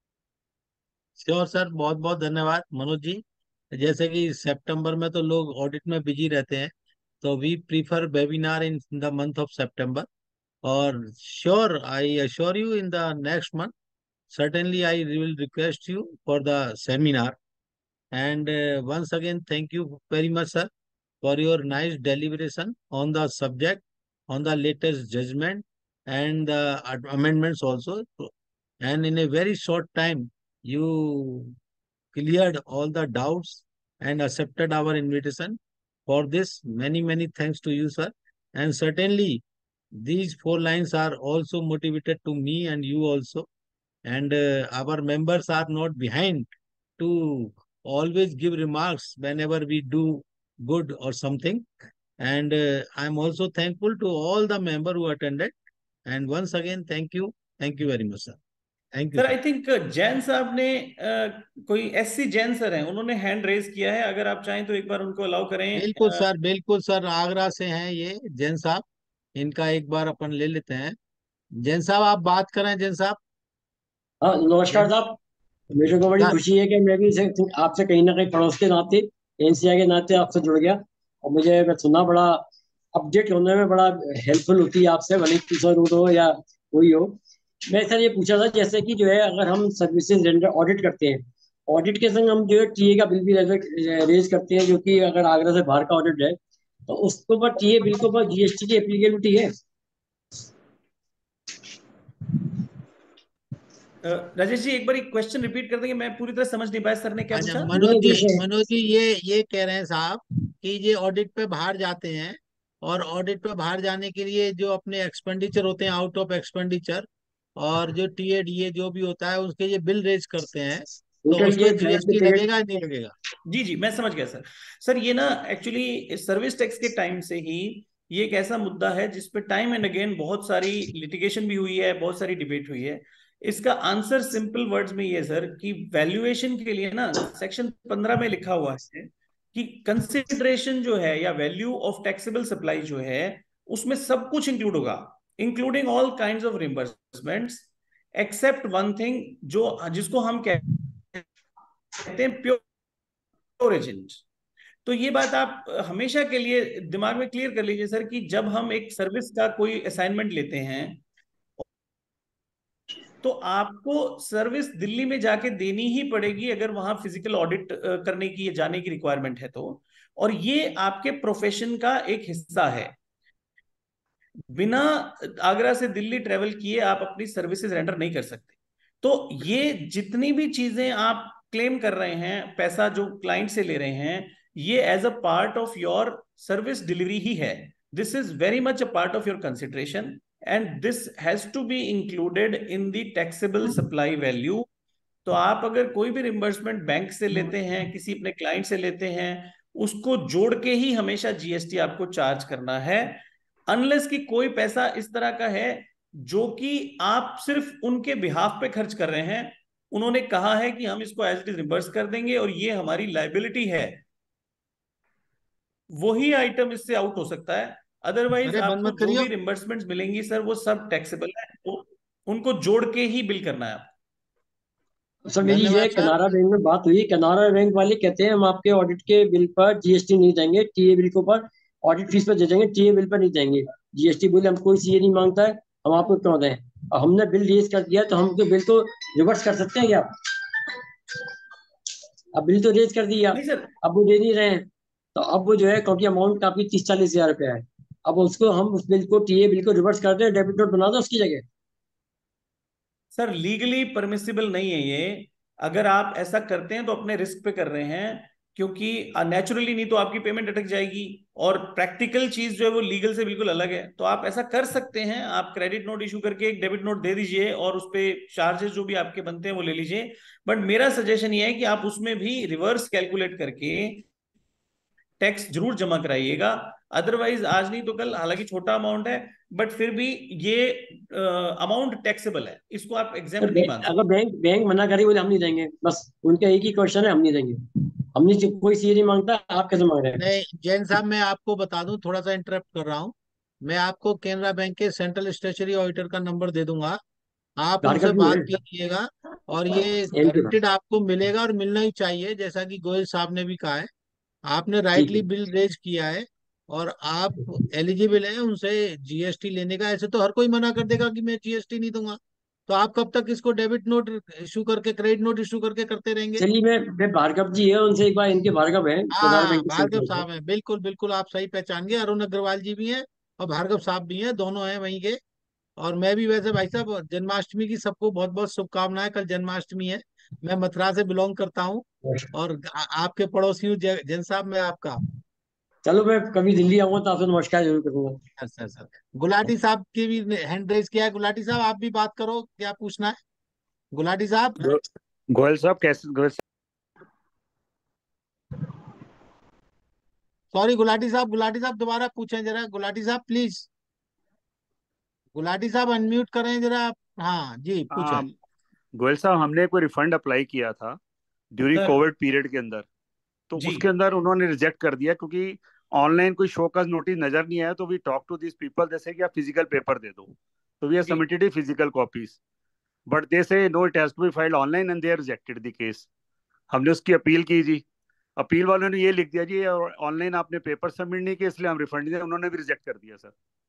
श्योर सर, बहुत बहुत धन्यवाद मनोज जी। जैसे कि सितंबर में तो लोग ऑडिट में बिजी रहते हैं, तो we prefer webinar in the month of September. और sure, I assure you in the next month certainly I will request you for the seminar. And once again, thank you very much, sir, for your nice deliberation on the subject, on the latest judgment and the amendments also. And in a very short time, you cleared all the doubts and accepted our invitation. For this, many, many thanks to you, sir. And certainly, these 4 lines are also motivated to me and you also. And our members are not behind to always give remarks whenever we do good or something. And I'm also thankful to all the member who attended. And once again, thank you very much, sir. Thank you, sir sir. I think Jain साहब ने कोई SC Jain sir हैं, उन्होंने hand raise किया है, अगर आप चाहें तो एक बार उनको अलाउ करें। बिल्कुल सर, बिल्कुल सर, आगरा से हैं ये जैन साहब। इनका एक बार अपन ले लेते हैं। जैन साहब, आप बात करें जैन साहब। हाँ, नमस्कार जैन साहब। मेरे को बड़ी सर। खुशी है कि मैं भी आपसे कहीं ना कहीं पड़ोस के नाते, एनसीआई के नाते आपसे जुड़ गया। और मुझे मैं सुना बड़ा अपडेट होने में बड़ा हेल्पफुल होती है आपसे, भले किसी रूट हो या कोई हो। मैं सर ये पूछा था, जैसे कि जो है अगर हम सर्विसेज रेंडर ऑडिट करते हैं, ऑडिट के संग हम जो है टीए का बिल भी रेज करते हैं, जो कि अगर आगरा से बाहर का ऑडिट है तो उसके ऊपर टीए बिल के ऊपर जीएसटी की एप्लीकेबिलिटी है। राजेश जी, एक बार क्वेश्चन रिपीट कर देंगे, मैं पूरी तरह समझ नहीं पाया सर ने क्या अच्छा पूछा। मनोज नहीं, जी, जैसे मनोज जी, ये कह रहे हैं साहब कि ये ऑडिट पे बाहर जाते हैं, और ऑडिट पे बाहर जाने के लिए जो अपने एक्सपेंडिचर होते हैं, आउट ऑफ एक्सपेंडिचर, और जो टीएडीए जो भी होता है उसके ये बिल रेज करते हैं, तो टोटल ये उसमें फ्लाइट के जीएसटी टिकट। लगेगा या नहीं लगेगा? जी जी, मैं समझ गया सर। सर ये ना एक्चुअली सर्विस टैक्स के टाइम से ही ये एक ऐसा मुद्दा है जिस पे टाइम एंड अगेन बहुत सारी लिटिगेशन भी हुई है, बहुत सारी डिबेट हुई है। इसका आंसर सिंपल वर्ड्स में ये है सर कि वैल्यूएशन के लिए ना सेक्शन 15 में लिखा हुआ है कि कंसिडरेशन जो है या वैल्यू ऑफ टैक्सेबल सप्लाई जो है, उसमें सब कुछ इंक्लूड होगा, including all kinds of reimbursements, except one thing, जो जिसको हम कहते हैं प्योर एजेंट। तो ये बात आप हमेशा के लिए दिमाग में क्लियर कर लीजिए सर, कि जब हम एक सर्विस का कोई असाइनमेंट लेते हैं, तो आपको सर्विस दिल्ली में जाके देनी ही पड़ेगी, अगर वहां फिजिकल ऑडिट करने की जाने की रिक्वायरमेंट है तो। और ये आपके प्रोफेशन का एक हिस्सा है। बिना आगरा से दिल्ली ट्रेवल किए आप अपनी सर्विसेज रेंडर नहीं कर सकते। तो ये जितनी भी चीजें आप क्लेम कर रहे हैं, पैसा जो क्लाइंट से ले रहे हैं, ये as a part of your service delivery ही है। This is very much a part of your consideration, and this has to be included in the taxable supply value. तो आप अगर कोई भी रिम्बर्समेंट बैंक से लेते हैं, किसी अपने क्लाइंट से लेते हैं, उसको जोड़ के ही हमेशा जीएसटी आपको चार्ज करना है। अनलेस कि कोई पैसा इस तरह का है जो कि आप सिर्फ उनके बिहाफ पे खर्च कर रहे हैं, उन्होंने कहा है कि हम इसको एज इट इज रिम्बर्स कर देंगे और ये हमारी लाइबिलिटी है, वही आइटम इससे आउट हो सकता है। अदरवाइज अरे बंद आपको मत जो करियो। भी रिम्बर्समेंट मिलेंगी सर, वो सब टैक्सेबल है, तो उनको जोड़ के ही बिल करना है। सर मेरी ये धन्यवाद सर। कनारा बैंक में बात हुई, कनारा बैंक वाले कहते हैं हम आपके ऑडिट के बिल पर जीएसटी नहीं देंगे, टीए बिल के ऊपर ऑडिट फीस पर दे देंगे, टीए बिल पर नहीं देंगे। जीएसटी बिल हम कोई सीए नहीं मांगता है, हम आपको क्यों दें? और हमने बिल रेज कर दिया तो हम तो बिल को रिवर्स कर सकते हैं क्या? अब बिल तो रेज कर दिया, नहीं सर, अब वो दे नहीं रहे हैं, तो अब वो जो है, क्योंकि अमाउंट काफी 30-40 हजार रुपया है, अब उसको हम उस बिल को, टीए बिल को रिवर्स कर दें, डेबिट नोट बना दो उसकी जगह। सर लीगली परमिसिबल नहीं है ये। अगर आप ऐसा करते हैं तो अपने रिस्क पे कर रहे हैं, क्योंकि नेचुरली नहीं तो आपकी पेमेंट अटक जाएगी। और प्रैक्टिकल चीज जो है वो लीगल से बिल्कुल अलग है। तो आप ऐसा कर सकते हैं, आप क्रेडिट नोट इशू करके एक डेबिट नोट दे दीजिए और उस पे चार्जेस जो भी आपके बनते हैं वो ले लीजिए। बट मेरा सजेशन ये है कि आप उसमें भी रिवर्स कैलकुलेट करके टैक्स जरूर जमा कराइएगा। अदरवाइज आज नहीं तो कल, हालांकि छोटा अमाउंट है बट फिर भी ये अमाउंट टैक्सेबल है, इसको आप सर एग्जाम्प्ट नहीं मान सकते। अगर बैंक बैंक मना करे बोले हम नहीं देंगे, बस उनका एक ही क्वेश्चन है, हम नहीं देंगे। हमने कोई सीए नहीं मांगता, आप कैसे मांग रहे हैं? नहीं जैन साहब, मैं आपको बता दूं, थोड़ा सा इंटरप्ट कर रहा हूं। मैं आपको केनरा बैंक के सेंट्रल स्टेचुरी ऑडिटर का नंबर दे दूंगा, आप उनसे भार्गव जी बात है, कीजिएगा। और ये एमपी का। गारंटेड आपको मिलेगा और मिलना ही चाहिए, जैसा कि गोयल साहब ने भी कहा है। आपने ठीक राइटली है। बिल रेज किया है और आप एलिजिबल हैं उनसे जीएसटी लेने का। ऐसे तो हर कोई मना कर देगा कि मैं जीएसटी नहीं दूंगा, तो आप कब तक इसको डेबिट नोट इशू करके, क्रेडिट नोट इशू करके करते रहेंगे? चलिए मैं भार्गव जी है उनसे एक बार, इनके भार्गव है केनरा हाँ, बैंक के भार्गव सेंट्रल से। साहब हैं, बिल्कुल बिल्कुल आप सही पहचान गए। अरुण अग्रवाल जी भी हैं और भार्गव साहब भी हैं, दोनों हैं वहीं के। और मैं भी वैसे भाई साहब, जन्माष्टमी की सबको बहुत बहुत शुभकामनाएं। कल जन्माष्टमी है। मैं मथुरा से बिलोंग करता हूँ और आपके पड़ोसी हूँ जैन साहब, मैं आपका। चलो मैं कभी दिल्ली आऊंगा तो आपसे नमस्कार जरूर करूंगा। अच्छा सर। गुलाटी साहब की भी हैंड रेज किया है। गुलाटी साहब आप भी बात करो, क्या पूछना है? गुलाटी साहब। गो- गोयल साहब कैसे गोयल सॉरी गुलाटी साहब, गुलाटी साहब दोबारा पूछें जरा, गुलाटी साहब प्लीज। गुलाटी साहब अनम्यूट करें जरा आप। हाँ जी, पूछें। साहब गोयल साहब, हमने कोई रिफंड अप्लाई किया था ड्यूरिंग सर कोविड पीरियड के अंदर। तो जी, उसके अंदर उन्होंने रिजेक्ट कर दिया, क्योंकि ऑनलाइन कोई शो का नोटिस नजर नहीं आया। तो we talk to this people, जैसे कि आप फिजिकल पेपर दे दो। तो वी आर जी, submitted physical copies, but they say no, it has to be filed online and they are rejected the case. हमने उसकी अपील की जी। अपील वालों ने ये लिख दिया जी, ऑनलाइन आपने पेपर सबमिट नहीं किया इसलिए हम रिफंड दें। उन्होंने भी रिजेक्ट कर दिया सर,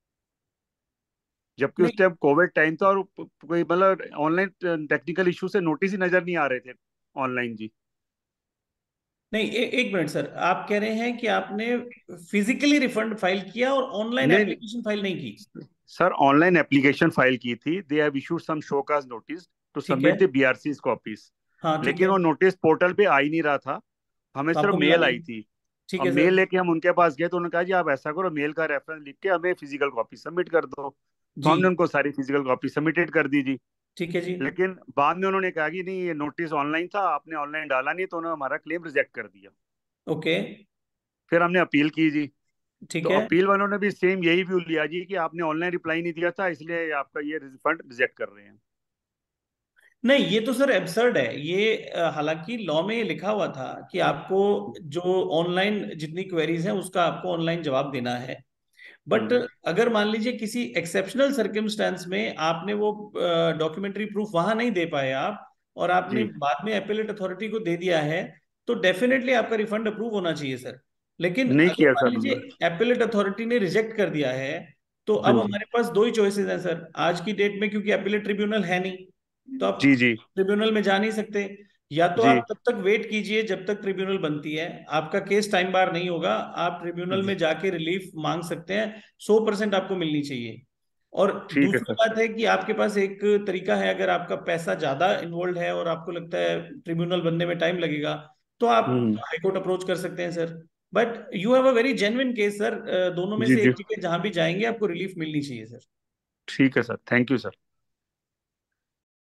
जबकि उस नहीं टाइम कोविड टाइम था और कोई मतलब ऑनलाइन टेक्निकल इशू से नोटिस ही नजर नहीं आ रहे थे ऑनलाइन जी। नहीं, एक मिनट सर, आप कह रहे हैं कि आपने फिजिकली रिफंड फाइल किया और ऑनलाइन नहीं नहीं एप्लीकेशन फाइल नहीं की? सर, ऑनलाइन एप्लीकेशन फाइल की थी। They have issued some show cause notice to ठीक है। सबमिट द बीआरसी कॉपीज, हाँ ठीक लेकिन है। वो नोटिस पोर्टल पे आ ही नहीं रहा था। हमें तो सिर्फ आपको मिला मेल नहीं? आई थी। ठीक अब है मेल सर। लेके हम उनके पास गए तो उन्होंने कहा जी आप ऐसा करो, मेल का रेफरेंस लिख के हमें फिजिकल कॉपी सबमिट कर दो। तो जी, हमने उनको सारी फिजिकल कॉपी सबमिटेड कर दी जी। ठीक है जी। लेकिन बाद में उन्होंने कहा कि नहीं, ये नोटिस ऑनलाइन था, आपने ऑनलाइन डाला नहीं, तो उन्होंने हमारा क्लेम रिजेक्ट कर दिया। ओके, फिर हमने अपील की जी। तो ठीक है। अपील वालों ने भी सेम यही व्यू लिया जी, कि आपने ऑनलाइन रिप्लाई नहीं दिया था इसलिए आपका ये रिफंड रिजेक्ट कर रहे हैं। नहीं, ये तो सर एब्सर्ड है ये। हालांकि लॉ में ये लिखा हुआ था कि आपको जो ऑनलाइन जितनी क्वेरीज हैं उसका आपको ऑनलाइन जवाब देना है। But hmm. अगर मान लीजिए किसी एक्सेप्शनल सर्कमस्टेंस में आपने वो डॉक्यूमेंट्री प्रूफ वहां नहीं दे पाए आप, और आपने जी बाद में एपेलेट अथॉरिटी को दे दिया है, तो डेफिनेटली आपका रिफंड अप्रूव होना चाहिए सर। लेकिन नहीं अगर किया मान सर हमने। लीजिए एपेलेट अथॉरिटी ने रिजेक्ट कर दिया है, तो हाँ अब जी। हमारे पास दो ही चॉइसेस हैं सर आज की डेट में, क्योंकि एपेलेट ट्रिब्यूनल है नहीं, तो आप जी जी ट्रिब्यूनल में जा नहीं सकते। या तो जी आप तब तक वेट कीजिए जब तक ट्रिब्यूनल बनती है, आपका केस टाइम बार नहीं होगा, आप ट्रिब्यूनल जी। में जाके रिलीफ मांग सकते हैं। 100% आपको मिलनी चाहिए। और ठीक है दूसरी सर। बात है कि आपके पास एक तरीका है, अगर आपका पैसा ज्यादा इन्वॉल्व है और आपको लगता है ट्रिब्यूनल बनने में टाइम लगेगा, तो आप हम्म। हाईकोर्ट अप्रोच कर सकते हैं sir. But you have a very genuine case sir. दोनों में जी से जी। एक जगह जहां भी जाएंगे आपको रिलीफ मिलनी चाहिए सर। ठीक है सर, थैंक यू सर।